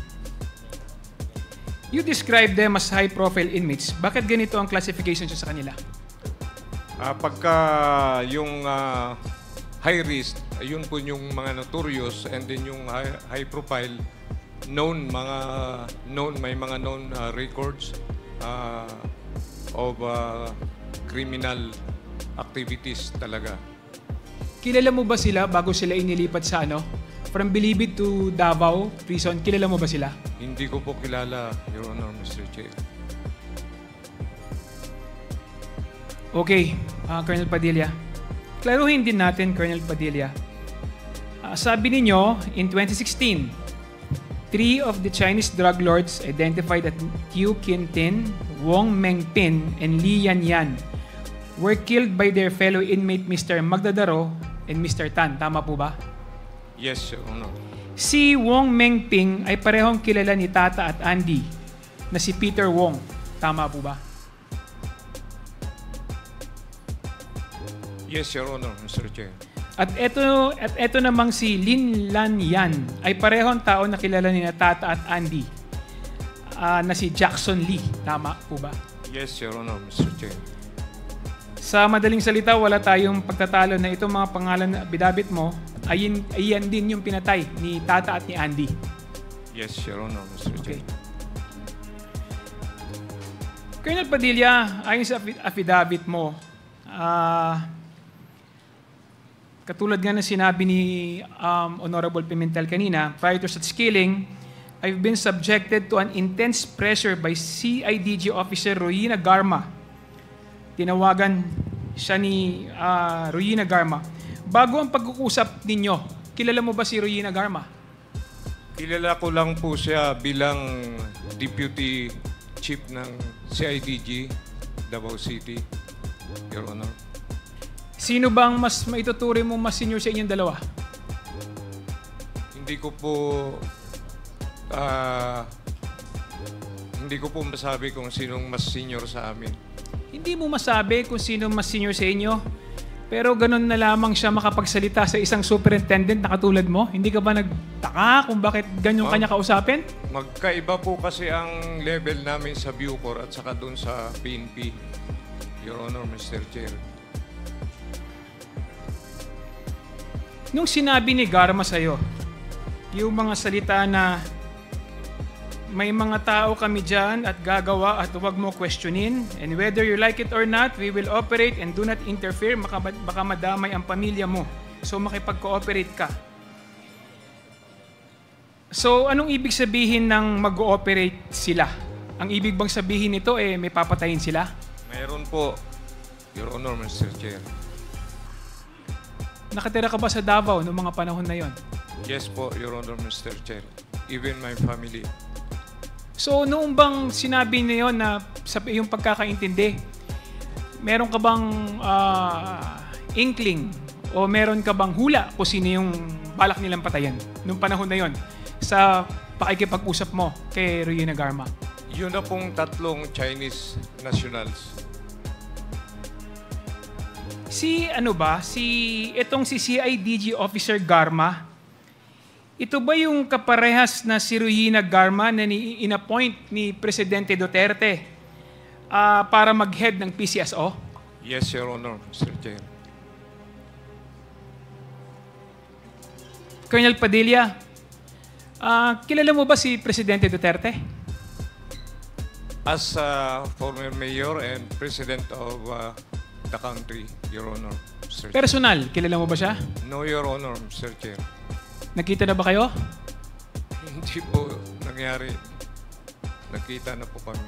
You describe them as high-profile inmates. Bakit ganito ang classification sa kanila? Uh, pagka yung uh, high risk, yun po yung mga notorious, and then yung high, high profile, known mga known may mga known uh, records uh, of uh, criminal activities talaga. Kilala mo ba sila bago sila inilipat sa ano? From Bilibid to Davao Prison, kilala mo ba sila? Hindi ko po kilala, Your Honor, Mister Chair. Okay, uh, Colonel Padilla. klaruhin din natin, Colonel Padilla. Ah, sabi ninyo, in twenty sixteen, three of the Chinese drug lords identified that Qiu Qintin, Wong Mengpin, and Li Yanyan were killed by their fellow inmate Mister Magdadaro and Mister Tan. Tama po ba? Yes, Your Honor. Si Wong Mengping ay parehong kilala ni Tata at Andy na si Peter Wong. Tama po ba? Yes, Your Honor, Mister Chair. At eto, at eto namang si Lin Lan Yan ay parehong tao na kilala ni na Tata at Andy ah, na si Jackson Lee. Tama po ba? Yes, Your Honor, Mister Chair. Sa madaling salita, wala tayong pagtatalo na itong mga pangalan na bidabit mo, ayin, ayan din yung pinatay ni Tata at ni Andy. Yes, Your Honor, Mister Chair. Okay. Colonel Padilla, ayon sa affi- affidavit mo, ah, katulad nga na sinabi ni um, Honorable Pimentel kanina, prior to such killing, I've been subjected to an intense pressure by C I D G Officer Royina Garma. Tinawagan siya ni uh, Royina Garma. Bago ang pag-uusap ninyo, kilala mo ba si Royina Garma? Kilala ko lang po siya bilang Deputy Chief ng C I D G, Davao City, Your Honor. Sino bang mas maituturing mo mas senior sa inyong dalawa? Hindi ko po ah, hindi ko po masabi kung sinong mas senior sa amin. Hindi mo masabi kung sino mas senior sa inyo, pero ganun na lamang siya makapagsalita sa isang superintendent na katulad mo? Hindi ka ba nagtaka kung bakit ganyan Mag- kanya kausapin? Magkaiba po kasi ang level namin sa Bucor at saka doon sa P N P, Your Honor, Mister Chair. Nung sinabi ni Garma sa'yo, yung mga salita na may mga tao kami dyan at gagawa at huwag mo questionin, and whether you like it or not, we will operate and do not interfere, baka, baka madamay ang pamilya mo. So makipag-cooperate ka. So anong ibig sabihin ng mag-ooperate sila? Ang ibig bang sabihin nito eh may papatayin sila? Mayroon po, Your Honor, Mister Chair. Nakatira ka ba sa Davao noong mga panahon na yon? Yes po, Your Honor, Mister Chair. Even my family. So noong bang sinabi niyo na sa iyong pagkakaintindi, meron ka bang uh, inkling o meron ka bang hula kung sino yung balak nilang patayan noong panahon na yon sa pakikipag-usap mo kay Royina Garma? Yun na pong tatlong Chinese nationals. Si ano ba, si itong si C I D G Officer Garma, ito ba yung kaparehas na si Royina Garma na ni inappoint ni Presidente Duterte uh, para mag-head ng P C S O? Yes, Your Honor, Mister Chair. Colonel Padilla, uh, kilala mo ba si Presidente Duterte? As a former mayor and president of uh, the country, Your Honor, Mister Chair. Personal, kilala mo ba siya? No, Your Honor, Mister Chair. Nakita na ba kayo? Hindi po nangyari. Nakita na po kami.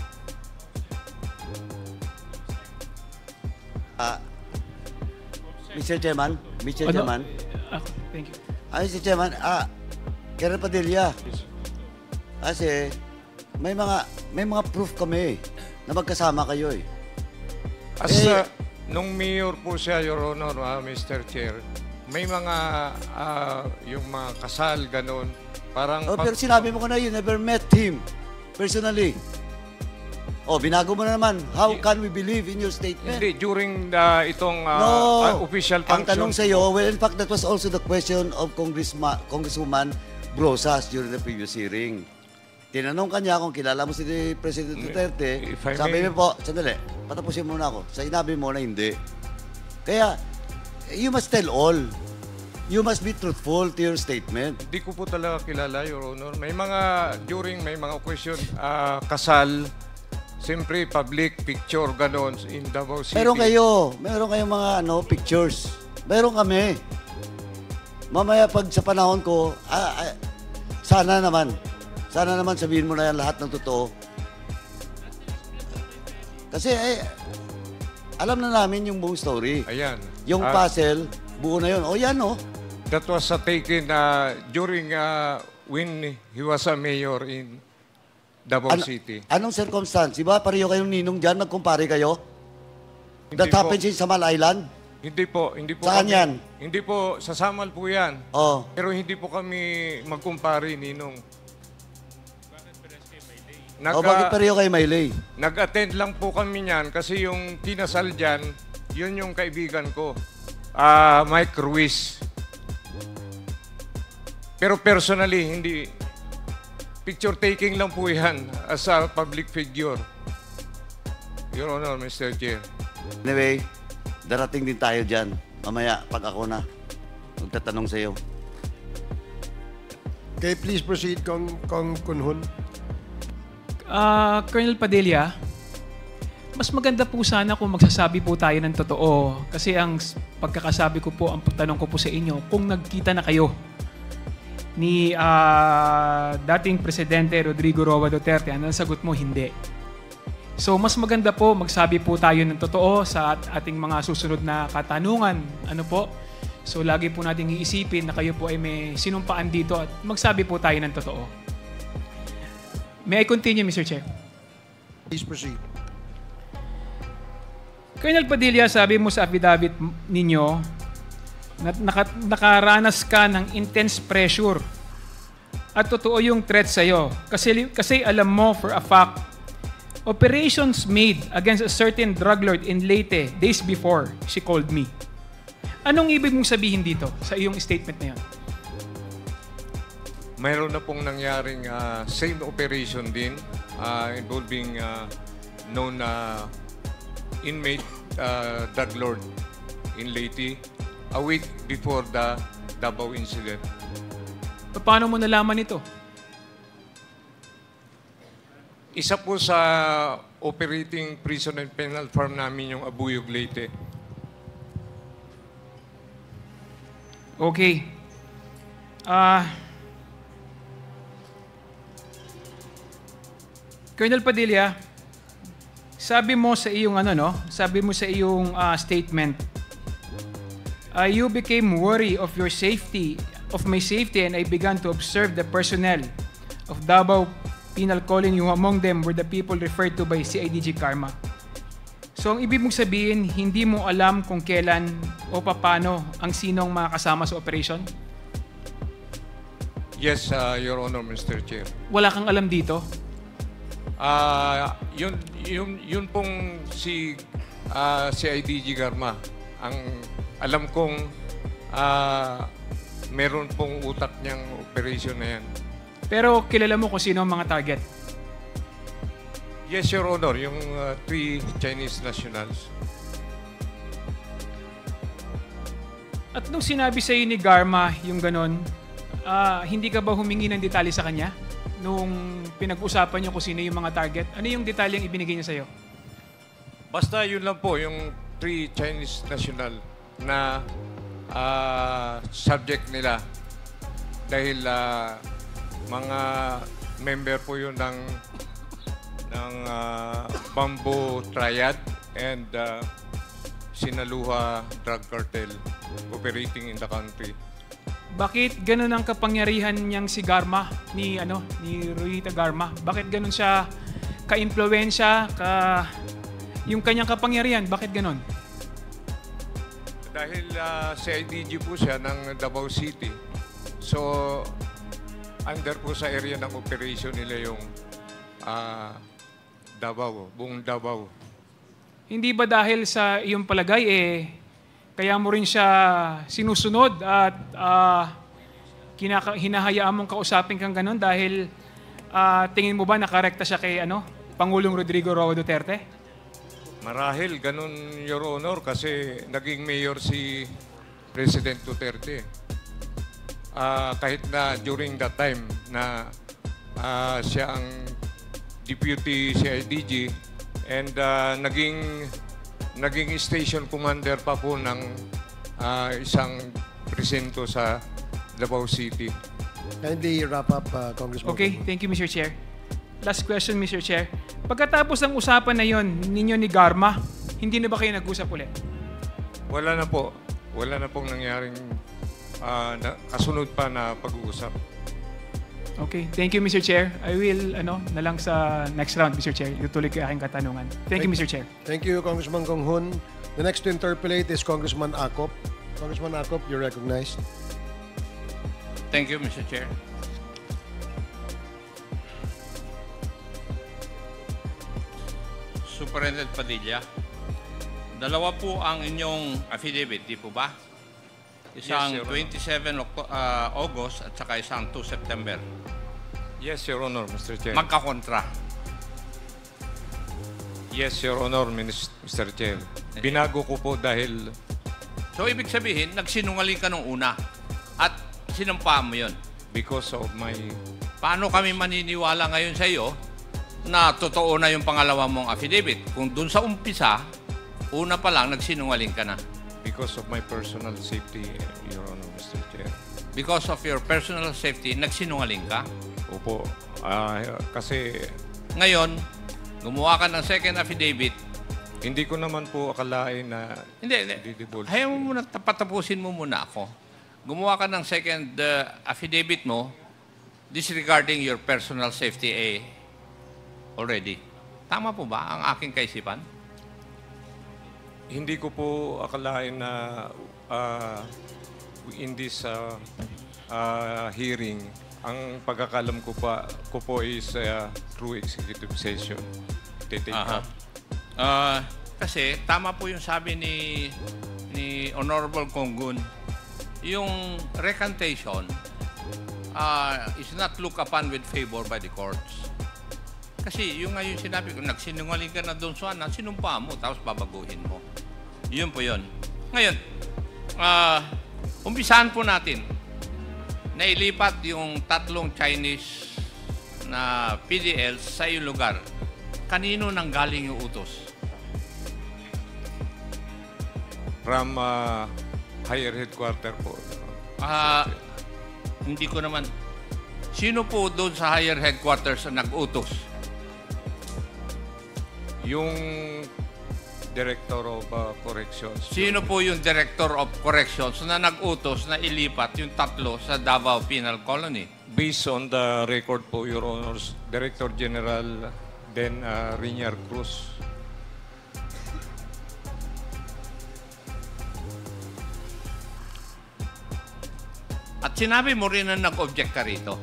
Ah, Mister Chairman, Mister Ano? Chairman. Ah, thank you. Ah, Mister Chairman, ah, Colonel Padilla. Kasi may mga may mga proof kami na magkasama kayo eh. As Eh, uh, nung mayor po siya, Your Honor, uh, Mister Chair, may mga ah, yung mga kasal, ganon. Parang Oh, pag- pero sinabi mo ko na you never met him personally. Oh, binago mo na naman. How can we believe in your statement? Hindi, during uh, itong uh, No. uh, official Ang function. tanong sa iyo, well, in fact, that was also the question of Congressma, Congresswoman Brosas during the previous hearing. Tinanong kanya kung kilala mo si President Duterte. If I Sabi may- mo po, sandali, patapusin muna ako. Sinabi mo na hindi. Kaya, you must tell all. You must be truthful to your statement. Hindi ko po talaga kilala, Your Honor. May mga, during may mga question, uh, kasal, siyempre public picture, ganon, in Davao City. Meron kayo, meron kayong mga ano, pictures. Meron kami. Mamaya pag sa panahon ko, ah, ah, sana naman, sana naman sabihin mo na yan lahat ng totoo. Kasi eh, alam na namin yung buong story. Ayan. Yung Ah. puzzle, buo na yun. O yan, oh. That was uh, taken uh, during uh, when he was a mayor in Davao Ano- City. Anong circumstance? Diba pareho kayong ninong dyan, nagkumpare kayo? Hindi That po. happens in Samal Island? Hindi po, hindi po Saan kami- yan? Hindi po, sa Samal po yan. Oh. Pero hindi po kami magkumpare, Ninong. Nag, O bakit pareho kayo Maylay? Nag-attend lang po kami niyan kasi yung kinasal dyan, yun yung kaibigan ko. Ah, Mike Ruiz. Pero personally, hindi. Picture taking lang po yan as a public figure. Your Honor, Mister Chair. Anyway, darating din tayo dyan. Mamaya, pag ako na, magtatanong sa'yo. Okay, please proceed, Kong, Kong Kunhun. Ah, Colonel Padilla, mas maganda po sana kung magsasabi po tayo ng totoo. Kasi ang s- pagkakasabi ko po, ang tanong ko po sa inyo, kung nagkita na kayo ni ah, dating Presidente Rodrigo Roa Duterte, ang sagot mo, hindi. So, mas maganda po, magsabi po tayo ng totoo sa at- ating mga susunod na katanungan. Ano po? So, lagi po nating iisipin na kayo po ay may sinumpaan dito at magsabi po tayo ng totoo. May I continue, Mister Chair? Please proceed. Colonel Padilla, sabi mo sa affidavit m- ninyo na naka, nakaranas ka ng intense pressure at totoo yung threat sa'yo. Kasi, kasi alam mo for a fact, operations made against a certain drug lord in Leyte days before she called me. Anong ibig mong sabihin dito sa iyong statement na yun? Mayroon na pong nangyaring uh, same operation din uh, involving uh, known uh, inmate uh, drug lord in Leyte a week before the Davao incident. Paano mo nalaman ito? Isa po sa operating prison and penal farm namin yung Abuyog Leyte. Okay. Ah... Colonel Padilla, sabi mo sa iyong ano no, sabi mo sa iyong ah, statement, uh, you became worried of your safety, of my safety, and I began to observe the personnel of Davao Penal Colony, who among them were the people referred to by C I D G Karma. So ang ibig mong sabihin, hindi mo alam kung kailan o paano ang sinong mga kasama sa operation? Yes, uh, Your Honor, Mister Chair. Wala kang alam dito? Ah, yun yun yun pong si ah, C I D G Garma. Ang alam kong ah, meron pong utak niyang operation na yan. Pero kilala mo kung sino ang mga target? Yes, Your Honor, yung ah, three Chinese nationals. At nung sinabi sa ni Garma yung ganon, ah, hindi ka ba humingi ng detalye sa kanya? Nung pinag-usapan niyo kung sino yung mga target, ano yung detalyeng ibinigay niya sa'yo? Basta yun lang po, yung three Chinese national na ah, subject nila. Dahil ah, mga member po yun ng, ng ah, Bamboo Triad and ah, Sinaluha Drug Cartel operating in the country. Bakit ganun ang kapangyarihan niyang si Garma, ni ano, ni Ruita Garma? Bakit ganun siya ka-impluwensya, ka yung kanyang kapangyarihan, bakit ganun? Dahil uh, C I D G po siya ng Davao City. So, under po sa area ng operation nila yung uh, Davao, buong Davao. Hindi ba dahil sa iyong palagay, eh, kaya mo rin siya sinusunod at uh, kinaka- hinahayaan mong kausapin kang ganun dahil uh, tingin mo ba nakarekta siya kay ano, Pangulong Rodrigo Roa Duterte? Marahil, ganun, Your Honor, kasi naging mayor si President Duterte. Uh, kahit na during that time na uh, siya ang deputy C I D G and uh, naging naging station commander pa po ng uh, isang presinto sa Davao City. Kindly wrap up, uh, Congressman. Okay, thank you, Mister Chair. Last question, Mister Chair. Pagkatapos ng usapan na yon ninyo ni Garma, hindi na ba kayo nag-usap ulit? Wala na po. Wala na pong nangyaring ah, na, kasunod pa na pag-uusap. Okay, thank you, Mister Chair. I will, ano, na lang sa next round, Mister Chair. Ituloy ko yung aking katanungan. Thank you, Mister Chair. Thank you, Congressman Kong Hun. The next to interpolate is Congressman Akop. Congressman Akop, you're recognized. Thank you, Mister Chair. Superintendent Padilla, dalawa po ang inyong affidavit, di po ba? Isang Yes, Your Honor. twenty-seven Octo- uh, August at saka isang two September. Yes, Your Honor, Mister Chair. Magkakontra. Yes, Your Honor, Minis- Mister Chair. Binago ko po dahil So, ibig sabihin, nagsinungaling ka nung una at sinampa mo yun. because of my... Paano kami maniniwala ngayon sa iyo na totoo na yung pangalawa mong affidavit? Kung dun sa umpisa, una pa lang, nagsinungaling ka na. Because of my personal safety, Your Honor, Mister Chair. Because of your personal safety, nagsinungaling ka. Opo. Ah, kasi Ngayon, gumawa ka ng second affidavit. hindi ko naman po akalain na Hindi, hindi. didivulge. Hayaan mo muna, tapatapusin mo muna ako. Gumawa ka ng second uh, affidavit mo disregarding your personal safety eh, already. Tama po ba ang aking kaisipan? Hindi ko po akalain na ah, in this ah, ah, hearing, ang pagkakalam ko pa ko po is ah, through executive session. Take Aha. up. Ah, kasi tama po yung sabi ni ni Honorable Konggun, yung recantation uh, is not looked upon with favor by the courts. Kasi yung nga yung sinabi ko, nagsinungaling ka na doon sa na, sinumpa mo, tapos babaguhin mo. Yun po yun. Ngayon, uh, umpisahan po natin na ilipat yung tatlong Chinese na P D Ls sa iyong lugar. Kanino nang galing yung utos? From ah, higher headquarter po. Ah, hindi ko naman. Sino po doon sa higher headquarters na nag-utos? Yung Director of ah, Corrections. Sino po yung Director of Corrections na nag-utos na ilipat yung tatlo sa Davao Penal Colony? Based on the record po, Your Honors, Director General then uh, Rinier Cruz. At sinabi mo rin na nag-object ka rito.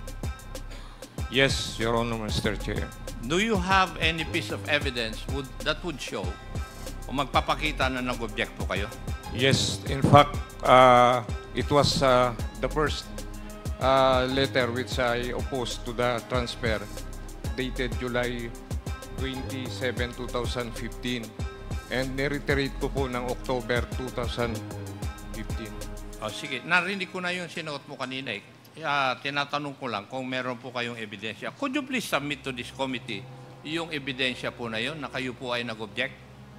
Yes, Your Honor, Mister Chair. Do you have any piece of evidence would, that would show o magpapakita na nag-object po kayo? Yes, in fact, uh, it was uh, the first uh, letter which I opposed to the transfer dated July twenty-seventh, two thousand fifteen and nireiterate ko po ng October two thousand fifteen. O sige, narinig ko na yung sinuot mo kanina eh. Uh, tinatanong ko lang kung meron po kayong ebidensya. Could you please submit to this committee yung ebidensya po na yun na kayo po ay nag-object?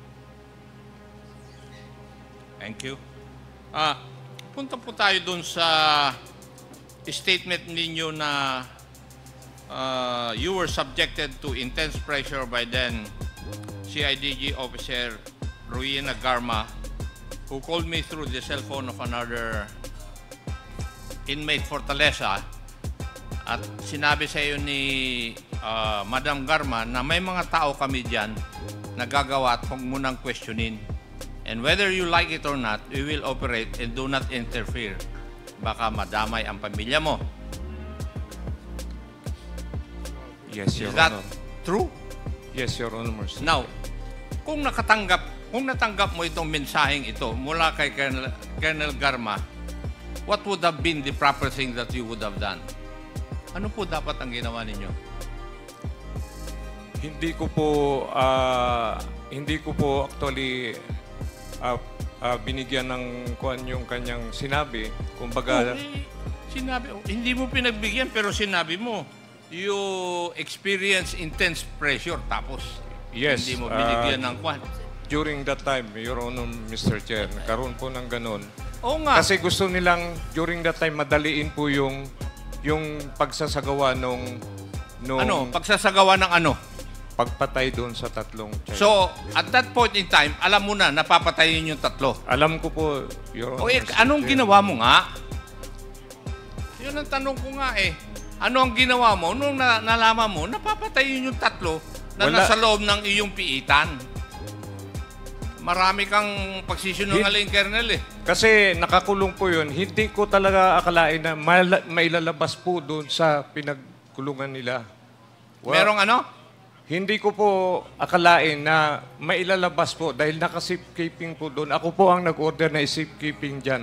Thank you. Ah, punta po tayo dun sa statement ninyo na uh, you were subjected to intense pressure by then C I D G officer Ruina Garma, who called me through the cell phone of another inmate Fortaleza at sinabi sa iyo ni uh, Madam Garma na may mga tao kami dyan na gagawa at huwag mo nang questionin. And whether you like it or not, we will operate and do not interfere. Baka madamay ang pamilya mo. Yes, Your Is that Honor. true? Yes, Your Honor. Mister Now, kung nakatanggap, kung natanggap mo itong mensaheng ito mula kay Colonel, Colonel Garma, what would have been the proper thing that you would have done? Ano po dapat ang ginawa ninyo? Hindi ko po ah, hindi ko po actually ah, ah, binigyan ng kuan yung kanyang sinabi. Kumbaga, Oh, eh, sinabi, hindi mo pinagbigyan pero sinabi mo, you experience intense pressure tapos yes, hindi mo ah, binigyan ng kwan. during that time, Your Honor, Mister Chair, nagkaroon po ng ganun. Oo nga. Kasi gusto nilang during that time madaliin po yung yung pagsasagawa nung nung Ano? Pagsasagawa ng ano? pagpatay doon sa tatlong child. So, at that point in time, alam mo na, napapatayin yung tatlo. Alam ko po, Your O Honor. eh, anong ginawa mo nga? Yun ang tanong ko nga eh. Ano ang ginawa mo nung na, nalaman mo, napapatayin yung tatlo na Wala. nasa loob ng iyong piitan? Marami kang pagsisinungaling, Colonel eh. Kasi nakakulong po yun, hindi ko talaga akalain na maila- mailalabas po doon sa pinagkulungan nila. Well, Merong ano? Hindi ko po akalain na mailalabas po dahil naka-safekeeping po doon. Ako po ang nag-order na safekeeping dyan.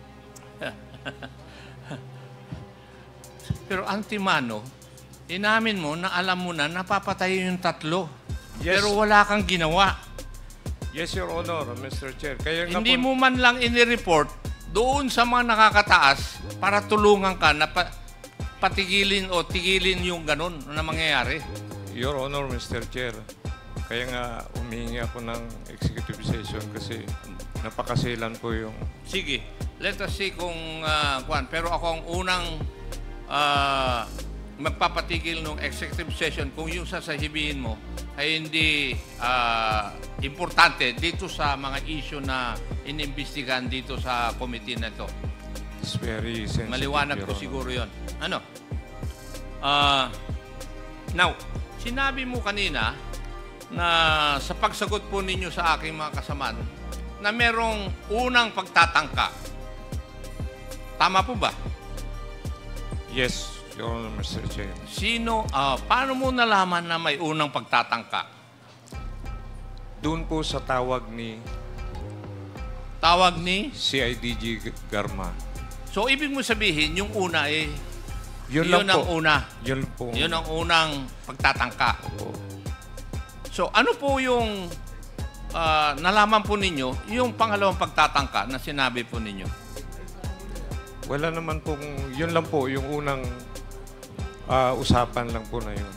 Pero antimano, inamin mo na alam mo na napapatayin yung tatlo. Yes. Pero wala kang ginawa. Yes, Your Honor, Mister Chair. Kaya nga Hindi po, mo man lang inireport doon sa mga nakakataas para tulungan ka na pa- patigilin o tigilin yung ganun na mangyayari. Your Honor, Mister Chair, kaya nga umihingi ako ng executive session kasi napakasilan po yung... Sige, let us see kung uh, kuwan. Pero ako ang unang uh, magpapatigil ng executive session kung yung sasahibihin mo ay hindi uh, importante dito sa mga issue na inimbestigahan dito sa committee na ito. It's very sensitive, Maliwanag Your ko Honor. siguro yon. Ano? Uh, now, sinabi mo kanina na sa pagsagot po ninyo sa aking mga kasamaan na merong unang pagtatangka. Tama po ba? Yes, Your Honor, Mister Chair. Sino, ah, paano mo nalaman na may unang pagtatangka? Doon po sa tawag ni Tawag ni? C I D G Garma. So, ibig mo sabihin, yung una eh, Yun, yun lang ang po. una. Yun po. Yun ang unang pagtatangka. Opo. So, ano po yung ah, nalaman po ninyo, yung pangalawang pagtatangka na sinabi po ninyo? Wala naman pong, yun lang po, yung unang ah, usapan lang po na yun.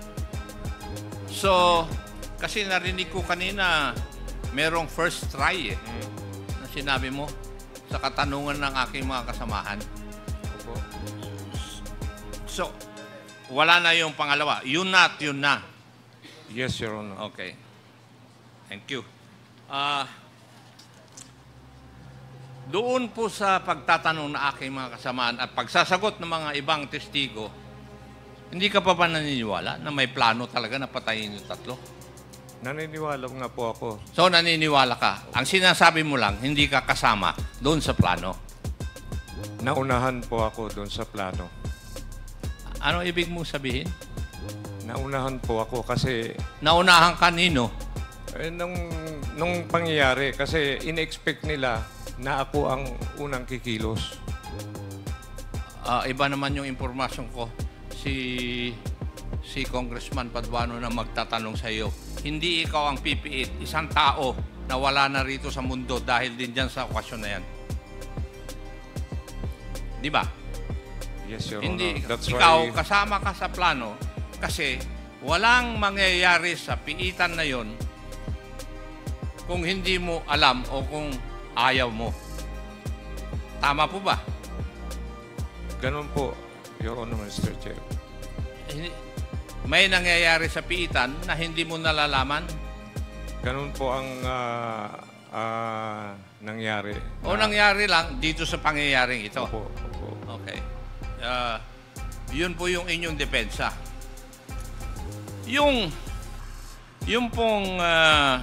So, kasi narinig ko kanina, merong first try eh, na sinabi mo sa katanungan ng aking mga kasamahan. Opo. So, wala na yung pangalawa. Yun na at yun na. Yes, Your Honor. Okay. Thank you. Ah, doon po sa pagtatanong na aking mga kasamaan at pagsasagot ng mga ibang testigo, hindi ka pa ba naniniwala na may plano talaga na patayin yung tatlo? Naniniwala nga po ako. So, naniniwala ka. Ang sinasabi mo lang, hindi ka kasama doon sa plano. Naunahan po ako doon sa plano. Ano ibig mong sabihin? Naunahan po ako kasi Naunahan kanino? eh, nung, nung pangyayari kasi in-expect nila na ako ang unang kikilos. Ah, iba naman yung impormasyon ko. Si si Congressman Paduano na magtatanong sa iyo. Hindi ikaw ang pipiit, isang tao na wala na rito sa mundo dahil din dyan sa okasyon na yan. Di ba? Yes, Your Hindi. Honor. That's Ikaw, why... kasama ka sa plano kasi walang mangyayari sa piitan na yon kung hindi mo alam o kung ayaw mo. Tama po ba? Ganun po, Your Honor, Mister Chair. Hindi- May nangyayari sa piitan na hindi mo nalalaman? Ganun po ang ah, ah, nangyari. O Na- nangyari lang dito sa pangyayaring ito? Opo, opo. Okay. Ah, yun po yung inyong depensa. Yung, yung pong ah,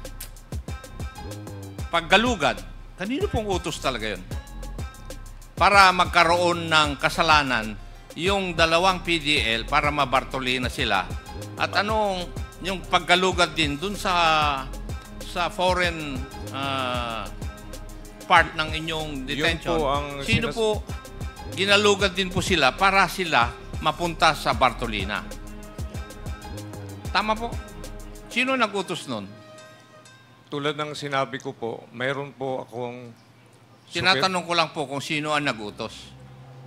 paggalugad, kanino pong utos talaga yun? Para magkaroon ng kasalanan yung dalawang P D L para mabartoli na sila. At anong yung paggalugad din dun sa sa foreign ah, part ng inyong detention. Yun po ang Sino sinas- po ginalugad din po sila para sila mapunta sa Bartolina? Tama po? Sino nag-utos nun? Tulad ng sinabi ko po, mayroon po akong... Tinatanong ko lang po kung sino ang nag-utos.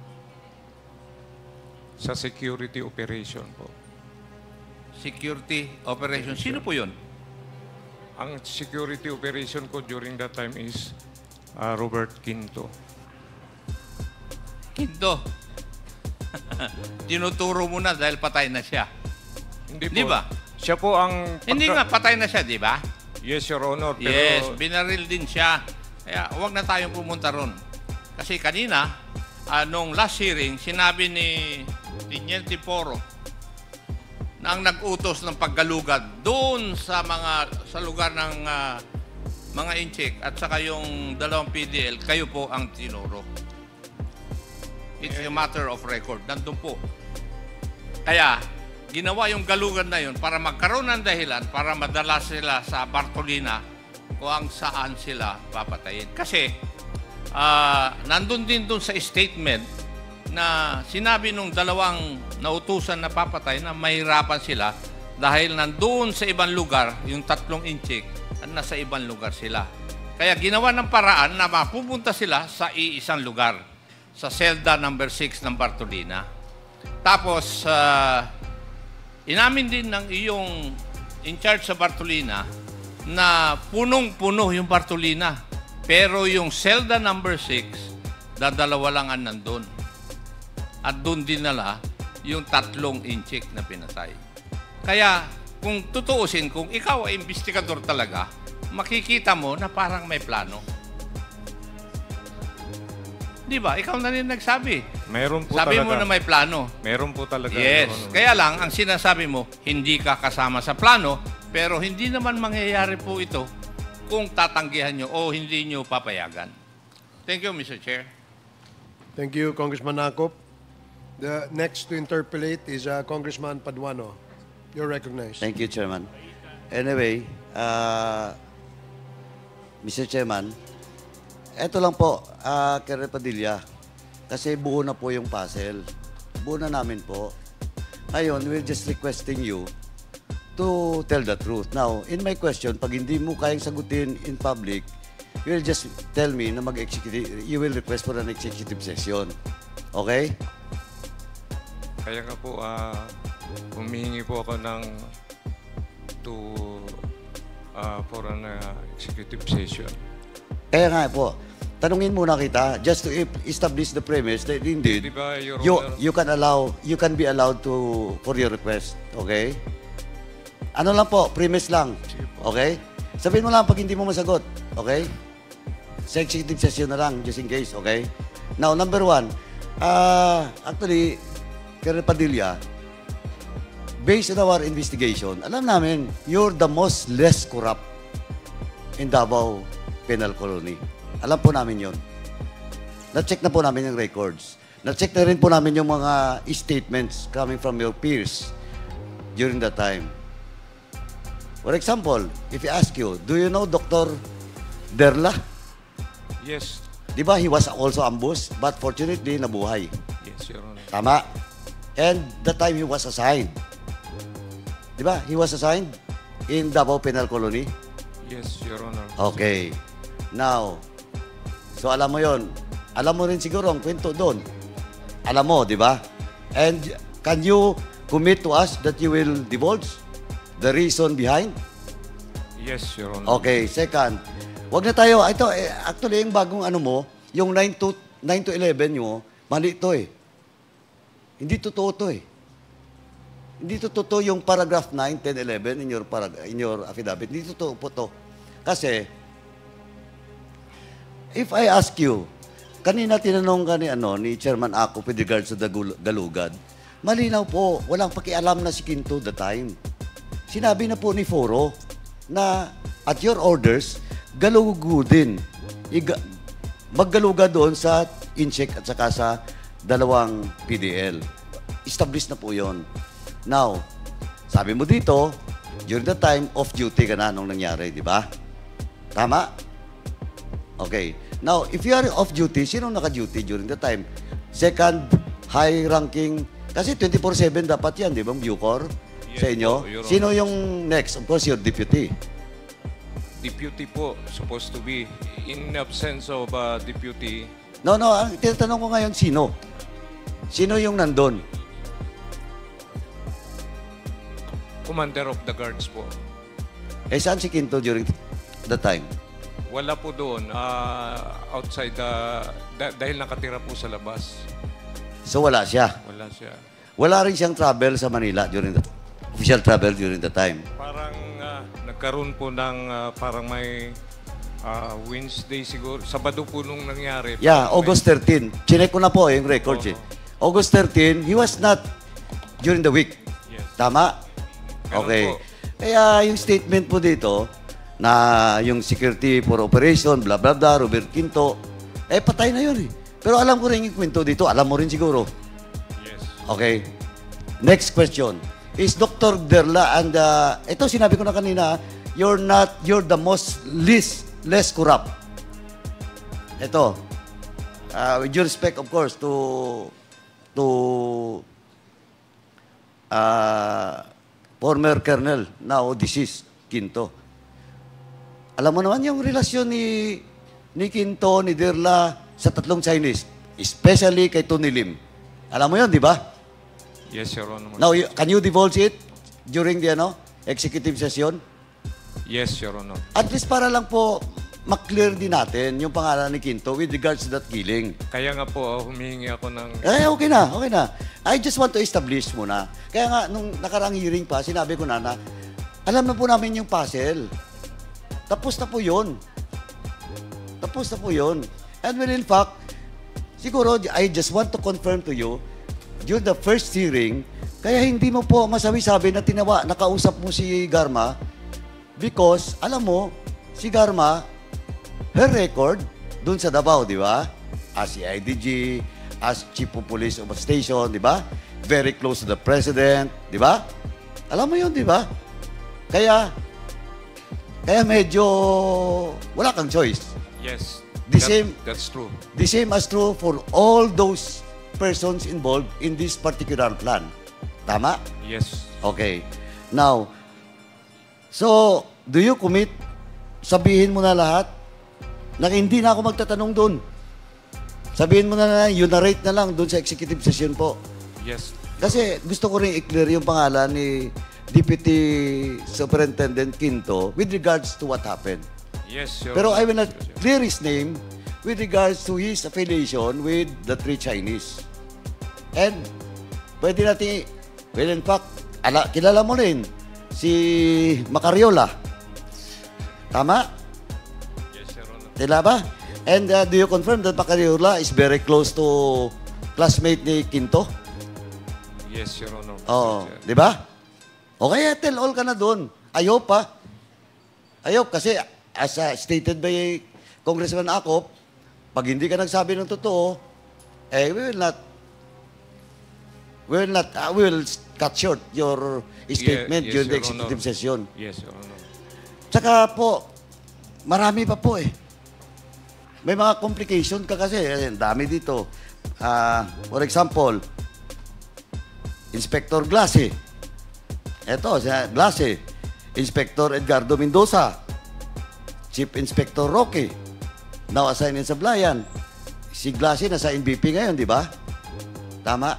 Sa security operation po. Security operation. Sino po yun? Ang security operation ko during that time is ah, Robert Quinto. Quinto. Tinuturo mo na dahil patay na siya. Hindi po. Di ba? Siya po ang... Hindi nga, patay na siya, di ba? Yes, Your Honor. Pero Yes, binaril din siya. Kaya huwag na tayong pumunta ron. Kasi kanina, uh, nung last hearing, sinabi ni Teniente Poro na ang nag-utos ng paggalugad doon sa mga sa lugar ng uh, mga incheck at saka yung dalawang P D L, kayo po ang tinuro. It's a matter of record. Nandun po. Kaya, ginawa yung galugan na yun para magkaroon ng dahilan para madala sila sa Bartolina kung saan sila papatayin. Kasi, uh, nandun din dun sa statement na sinabi nung dalawang nautusan na papatay na mahirapan sila dahil nandun sa ibang lugar, yung tatlong inchik, nasa ibang lugar sila. Kaya ginawa ng paraan na mapupunta sila sa iisang lugar, sa selda number six ng Bartolina. Tapos, uh, inamin din ng iyong in charge sa Bartolina na punong-puno yung Bartolina. Pero yung selda number six, dadalawa lang ang nandun. At doon din nala yung tatlong inchik na pinatay. Kaya, kung tutuusin, kung ikaw ay investigador talaga, makikita mo na parang may plano. Di ba? Ikaw na rin nagsabi. Meron po Sabi talaga. mo na may plano. Meron po talaga. Yes. Your Honor. Kaya lang, ang sinasabi mo, hindi ka kasama sa plano, pero hindi naman mangyayari po ito kung tatanggihan nyo o hindi nyo papayagan. Thank you, Mister Chair. Thank you, Congressman Akop. The next to interpolate is uh, Congressman Paduano. You're recognized. Thank you, Chairman. Anyway, uh, Mister Chairman, eto lang po, uh, Kere Padilla, kasi buo na po yung puzzle. Buo na namin po. Ngayon, we're just requesting you to tell the truth. Now, in my question, pag hindi mo kayang sagutin in public, you will just tell me na mag-executive, you will request for an executive session. Okay? Kaya nga po, uh, humihingi po ako ng to uh, for an uh, executive session. Kaya nga po, tanungin muna kita, just to establish the premise that indeed, Di ba, Your you, Honor? you can allow, you can be allowed to, for your request. Okay? Ano lang po, premise lang. Okay? Sabihin mo lang pag hindi mo masagot. Okay? Sa executive session na lang, just in case. Okay? Now, number one, uh, actually, Kere Padilla, based on our investigation, alam namin, you're the most less corrupt in Davao Penal Colony. Alam po namin yon. Na-check na po namin yung records. Na-check na rin po namin yung mga statements coming from your peers during that time. For example, if I ask you, do you know Doctor Derla? Yes. Di ba, he was also ambushed, but fortunately, nabuhay. Yes, Your Honor. Tama. And the time he was assigned. Di ba? He was assigned in Davao Penal Colony. Yes, Your Honor. Okay. Now, so alam mo yon. Alam mo rin siguro ang kwento doon. Alam mo, di ba? And can you commit to us that you will divulge the reason behind? Yes, Your Honor. Okay. Second, wag na tayo. Ito, eh, actually, yung bagong ano mo, yung nine to eleven mo, mali ito eh. Hindi totoo to eh. Hindi totoo yung paragraph nine, ten, eleven in your, parag in your affidavit. Hindi totoo po to. Kasi, if I ask you, kanina tinanong ka ni, ano, ni Chairman Ako with regards to the galugad, malinaw po, walang pakialam na si Quinto the time. Sinabi na po ni Foro na at your orders, galugudin. Iga, maggalugad doon sa incheck at saka sa dalawang P D L. Established na po yon. Now, sabi mo dito, during the time, off-duty ka na nung nangyari, di ba? Tama? Okay. Now, if you are off-duty, sino naka-duty during the time? Second, high-ranking, kasi twenty-four seven dapat yan, di ba? Bucor, Yes sa inyo. po, Your Honor. Sino yung next? Of course, your deputy. Deputy po, supposed to be. In absence of uh, deputy, No, no, ang tinatanong ko ngayon, sino? Sino yung nandun? commander of the guards po. Eh, saan si Quinto during the time? Wala po doon. Uh, outside, uh, da- dahil nakatira po sa labas. So, wala siya. Wala siya. Wala rin siyang travel sa Manila during the official travel during the time. Parang ah, nagkaroon po ng ah, parang may ah, Wednesday siguro. Sabado po nung nangyari. Yeah, Parang August thirteenth. Chinek ko na po yung records Oo. eh. August thirteenth, he was not during the week. Yes. Tama? Ganun Okay. po. Kaya yung statement po dito na yung security for operation, blah, blah, blah, Robert Quinto, eh patay na yun eh. Pero alam ko rin yung kwento dito. Alam mo rin siguro. Yes. Okay. Next question. Is Doctor Derla and uh, ito sinabi ko na kanina, you're not, you're the most least, less corrupt. Ito. Uh, with due respect, of course, to to uh, former Colonel, now deceased, Quinto. Alam mo naman yung relasyon ni ni Quinto, ni Derla sa tatlong Chinese, especially kay Tony Lim. Alam mo yun, di ba? Yes, Your Honor. Now, you- can you divulge it during the ano, executive session? Yes, Your Honor. At least para lang po maklear din natin yung pangalan ni Quinto with regards to that killing. Kaya nga po, ah, humihingi ako ng... Eh, okay na, okay na. I just want to establish muna. Kaya nga, nung nakaraang hearing pa, sinabi ko na na, alam na po namin yung puzzle. Tapos na po yun. Tapos na po yun. And when in fact, siguro, I just want to confirm to you, during the first hearing, kaya hindi mo po masabi-sabi na tinawa, nakausap mo si Garma, because, alam mo, si Garma, her record, dun sa Davao, di ba? As C I D G, as Chief of Police of a station, di ba? Very close to the President, di ba? Alam mo yun, di ba? Kaya, kaya medyo wala kang choice. Yes. The that- same, That's true. the same as true for all those persons involved in this particular plan. Tama? Yes. Okay. Now, so, do you commit? Sabihin mo na lahat na hindi na ako magtatanong doon. Sabihin mo na na, you narrate na lang doon sa executive session po. Yes. Kasi gusto ko rin i-clear yung pangalan ni Deputy Superintendent Quinto with regards to what happened. Yes, Your Pero Honor. I will not Yes, yes. clear his name with regards to his affiliation with the three Chinese. And pwede natin, well in fact, ala, kilala mo rin si Macariola. Tama? Yes, Your Honor. Tila ba? And uh, do you confirm that Macariola is very close to classmate ni Quinto? Yes, Your Honor. Oo. Yes, Di ba? O kaya tell all ka na doon. Ayaw pa. Ayaw kasi as uh, stated by Congressman Acop, pag hindi ka nagsabi ng totoo, eh we will not we will not uh, we will cut short your statement yes, during the Your executive Honor. session. Yes, Your Honor. Tsaka po, marami pa po eh. May mga complication ka kasi. Eh, dami dito. Ah, for example, Inspector Glase. Eto, si Glase. Inspector Edgardo Mendoza. Chief Inspector Roque. Now assigned in Sablayan. Si Glase nasa N B P ngayon, di ba? Tama?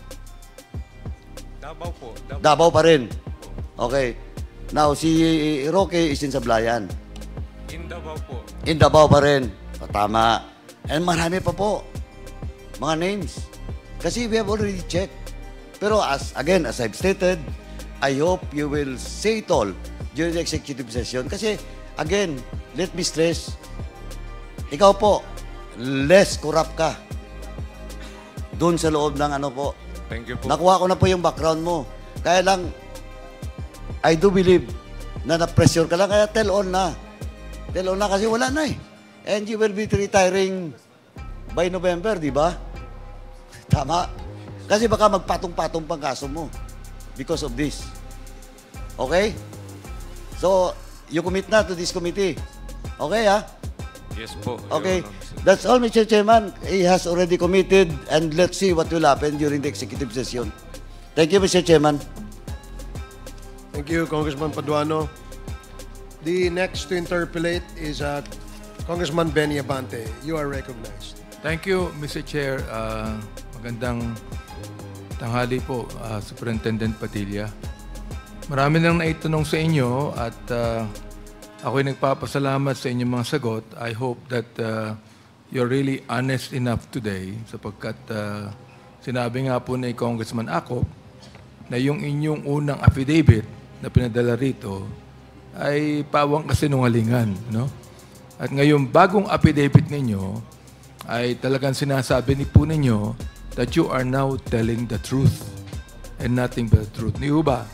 Davao po. Davao. Davao pa rin. Okay. Now, si Roque is in Sablayan. In Davao po. In Davao pa rin. O, tama. And marami pa po. Mga names. Kasi we have already checked. Pero as, again, as I've stated, I hope you will say it all during the executive session. Kasi, again, let me stress, ikaw po, less corrupt ka. Doon sa loob ng ano po. Thank you po. Nakuha ko na po yung background mo. Kaya lang, I do believe na na-pressure ka lang. Kaya tell on na. Tell on na kasi wala na eh. And you will be retiring by November, di ba? Tama. Kasi baka magpatong-patong pang kaso mo because of this. Okay? So, you commit na to this committee. Okay, ha? Yes po. Your Okay. Honor. That's all, Mister Chairman. He has already committed and let's see what will happen during the executive session. Thank you, Mister Chairman. Thank you, Congressman Paduano. The next to interpolate is uh, Congressman Benny Abante. You are recognized. Thank you, Mister Chair. Uh, magandang tanghali po, uh, Superintendent Padilla. Marami nang naitanong sa inyo at uh, ako'y nagpapasalamat sa inyong mga sagot. I hope that uh, you're really honest enough today sapagkat uh, sinabi nga po ni Congressman Acop na yung inyong unang affidavit na pinadala rito ay pawang kasinungalingan, no? At ngayon, bagong affidavit ninyo ay talagang sinasabi ni po ninyo that you are now telling the truth and nothing but the truth. Di ba?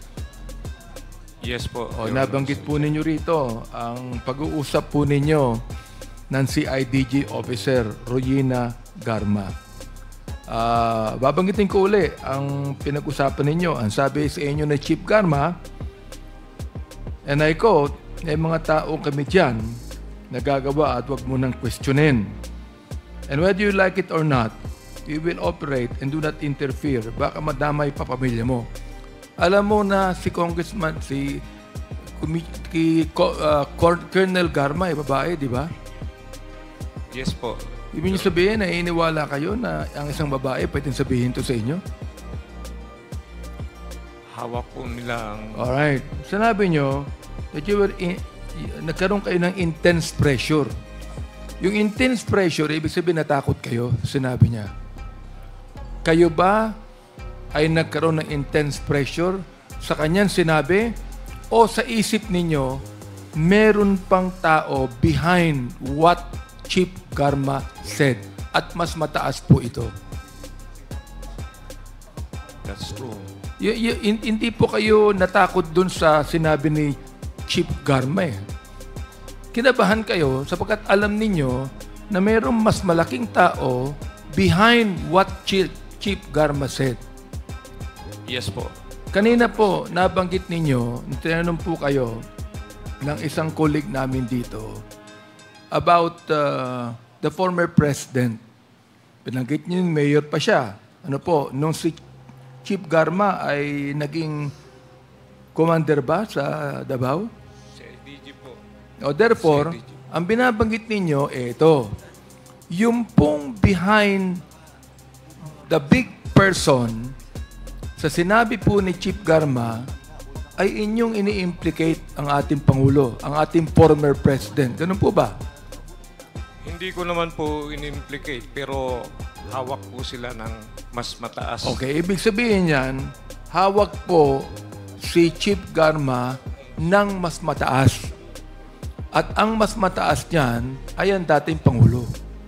Yes po. O, Your nabanggit po ninyo rito ang pag-uusap po ninyo ng C I D G Officer Royina Garma. Uh, babanggitin ko uli ang pinag-usapan ninyo. Ang sabi sa inyo na Chief Garma, and I quote, may mga tao kami dyan na gagawa at wag mo nang questionin. And whether you like it or not, we will operate and do not interfere. Baka madamay pa pamilya mo. Alam mo na si Congressman, si ki, uh, Colonel Garma, ay babae, di ba? Yes po. Ibig niyo sabihin na iniwala kayo na ang isang babae pwedeng sabihin to sa inyo? Hawak po nila ang... Alright. Sinabi nyo that you were in, nagkaroon kayo ng intense pressure. Yung intense pressure, ibig sabihin natakot kayo, sinabi niya. Kayo ba ay nagkaroon ng intense pressure sa kanyang sinabi o sa isip ninyo meron pang tao behind what Chief Garma said at mas mataas po ito? That's true. Y- y- hindi po kayo natakot dun sa sinabi ni Chief Garma eh. Kinabahan kayo sapagkat alam ninyo na mayroong mas malaking tao behind what Chief, Chief Garma said. Yes po. Kanina po, nabanggit ninyo, tinanong po kayo ng isang colleague namin dito about uh, the former president. Pinanggit niyo yung mayor pa siya. Ano po, nung si Chief Garma ay naging commander ba sa Davao? C I D G po. O therefore, ang binabanggit ninyo, eh, ito. Yung pong behind the big person, sa sinabi po ni Chief Garma, ay inyong ini-implicate ang ating Pangulo, ang ating former president. Ganun po ba? Hindi ko naman po in-implicate, pero hawak po sila ng mas mataas. Okay, ibig sabihin yan, hawak po si Chief Garma ng mas mataas. At ang mas mataas niyan ay ang dating Pangulo.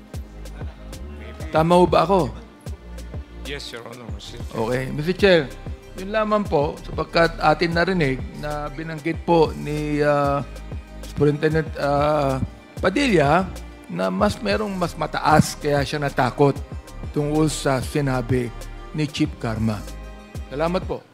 Tama ho ba ako? Yes, Your Honor. Okay, Mister Chair, yun lamang po, sapagkat atin narinig na binanggit po ni uh, Superintendent uh, Padilla na mas merong mas mataas kaya siya natakot tungkol sa sinabi ni Chief Garma. Salamat po.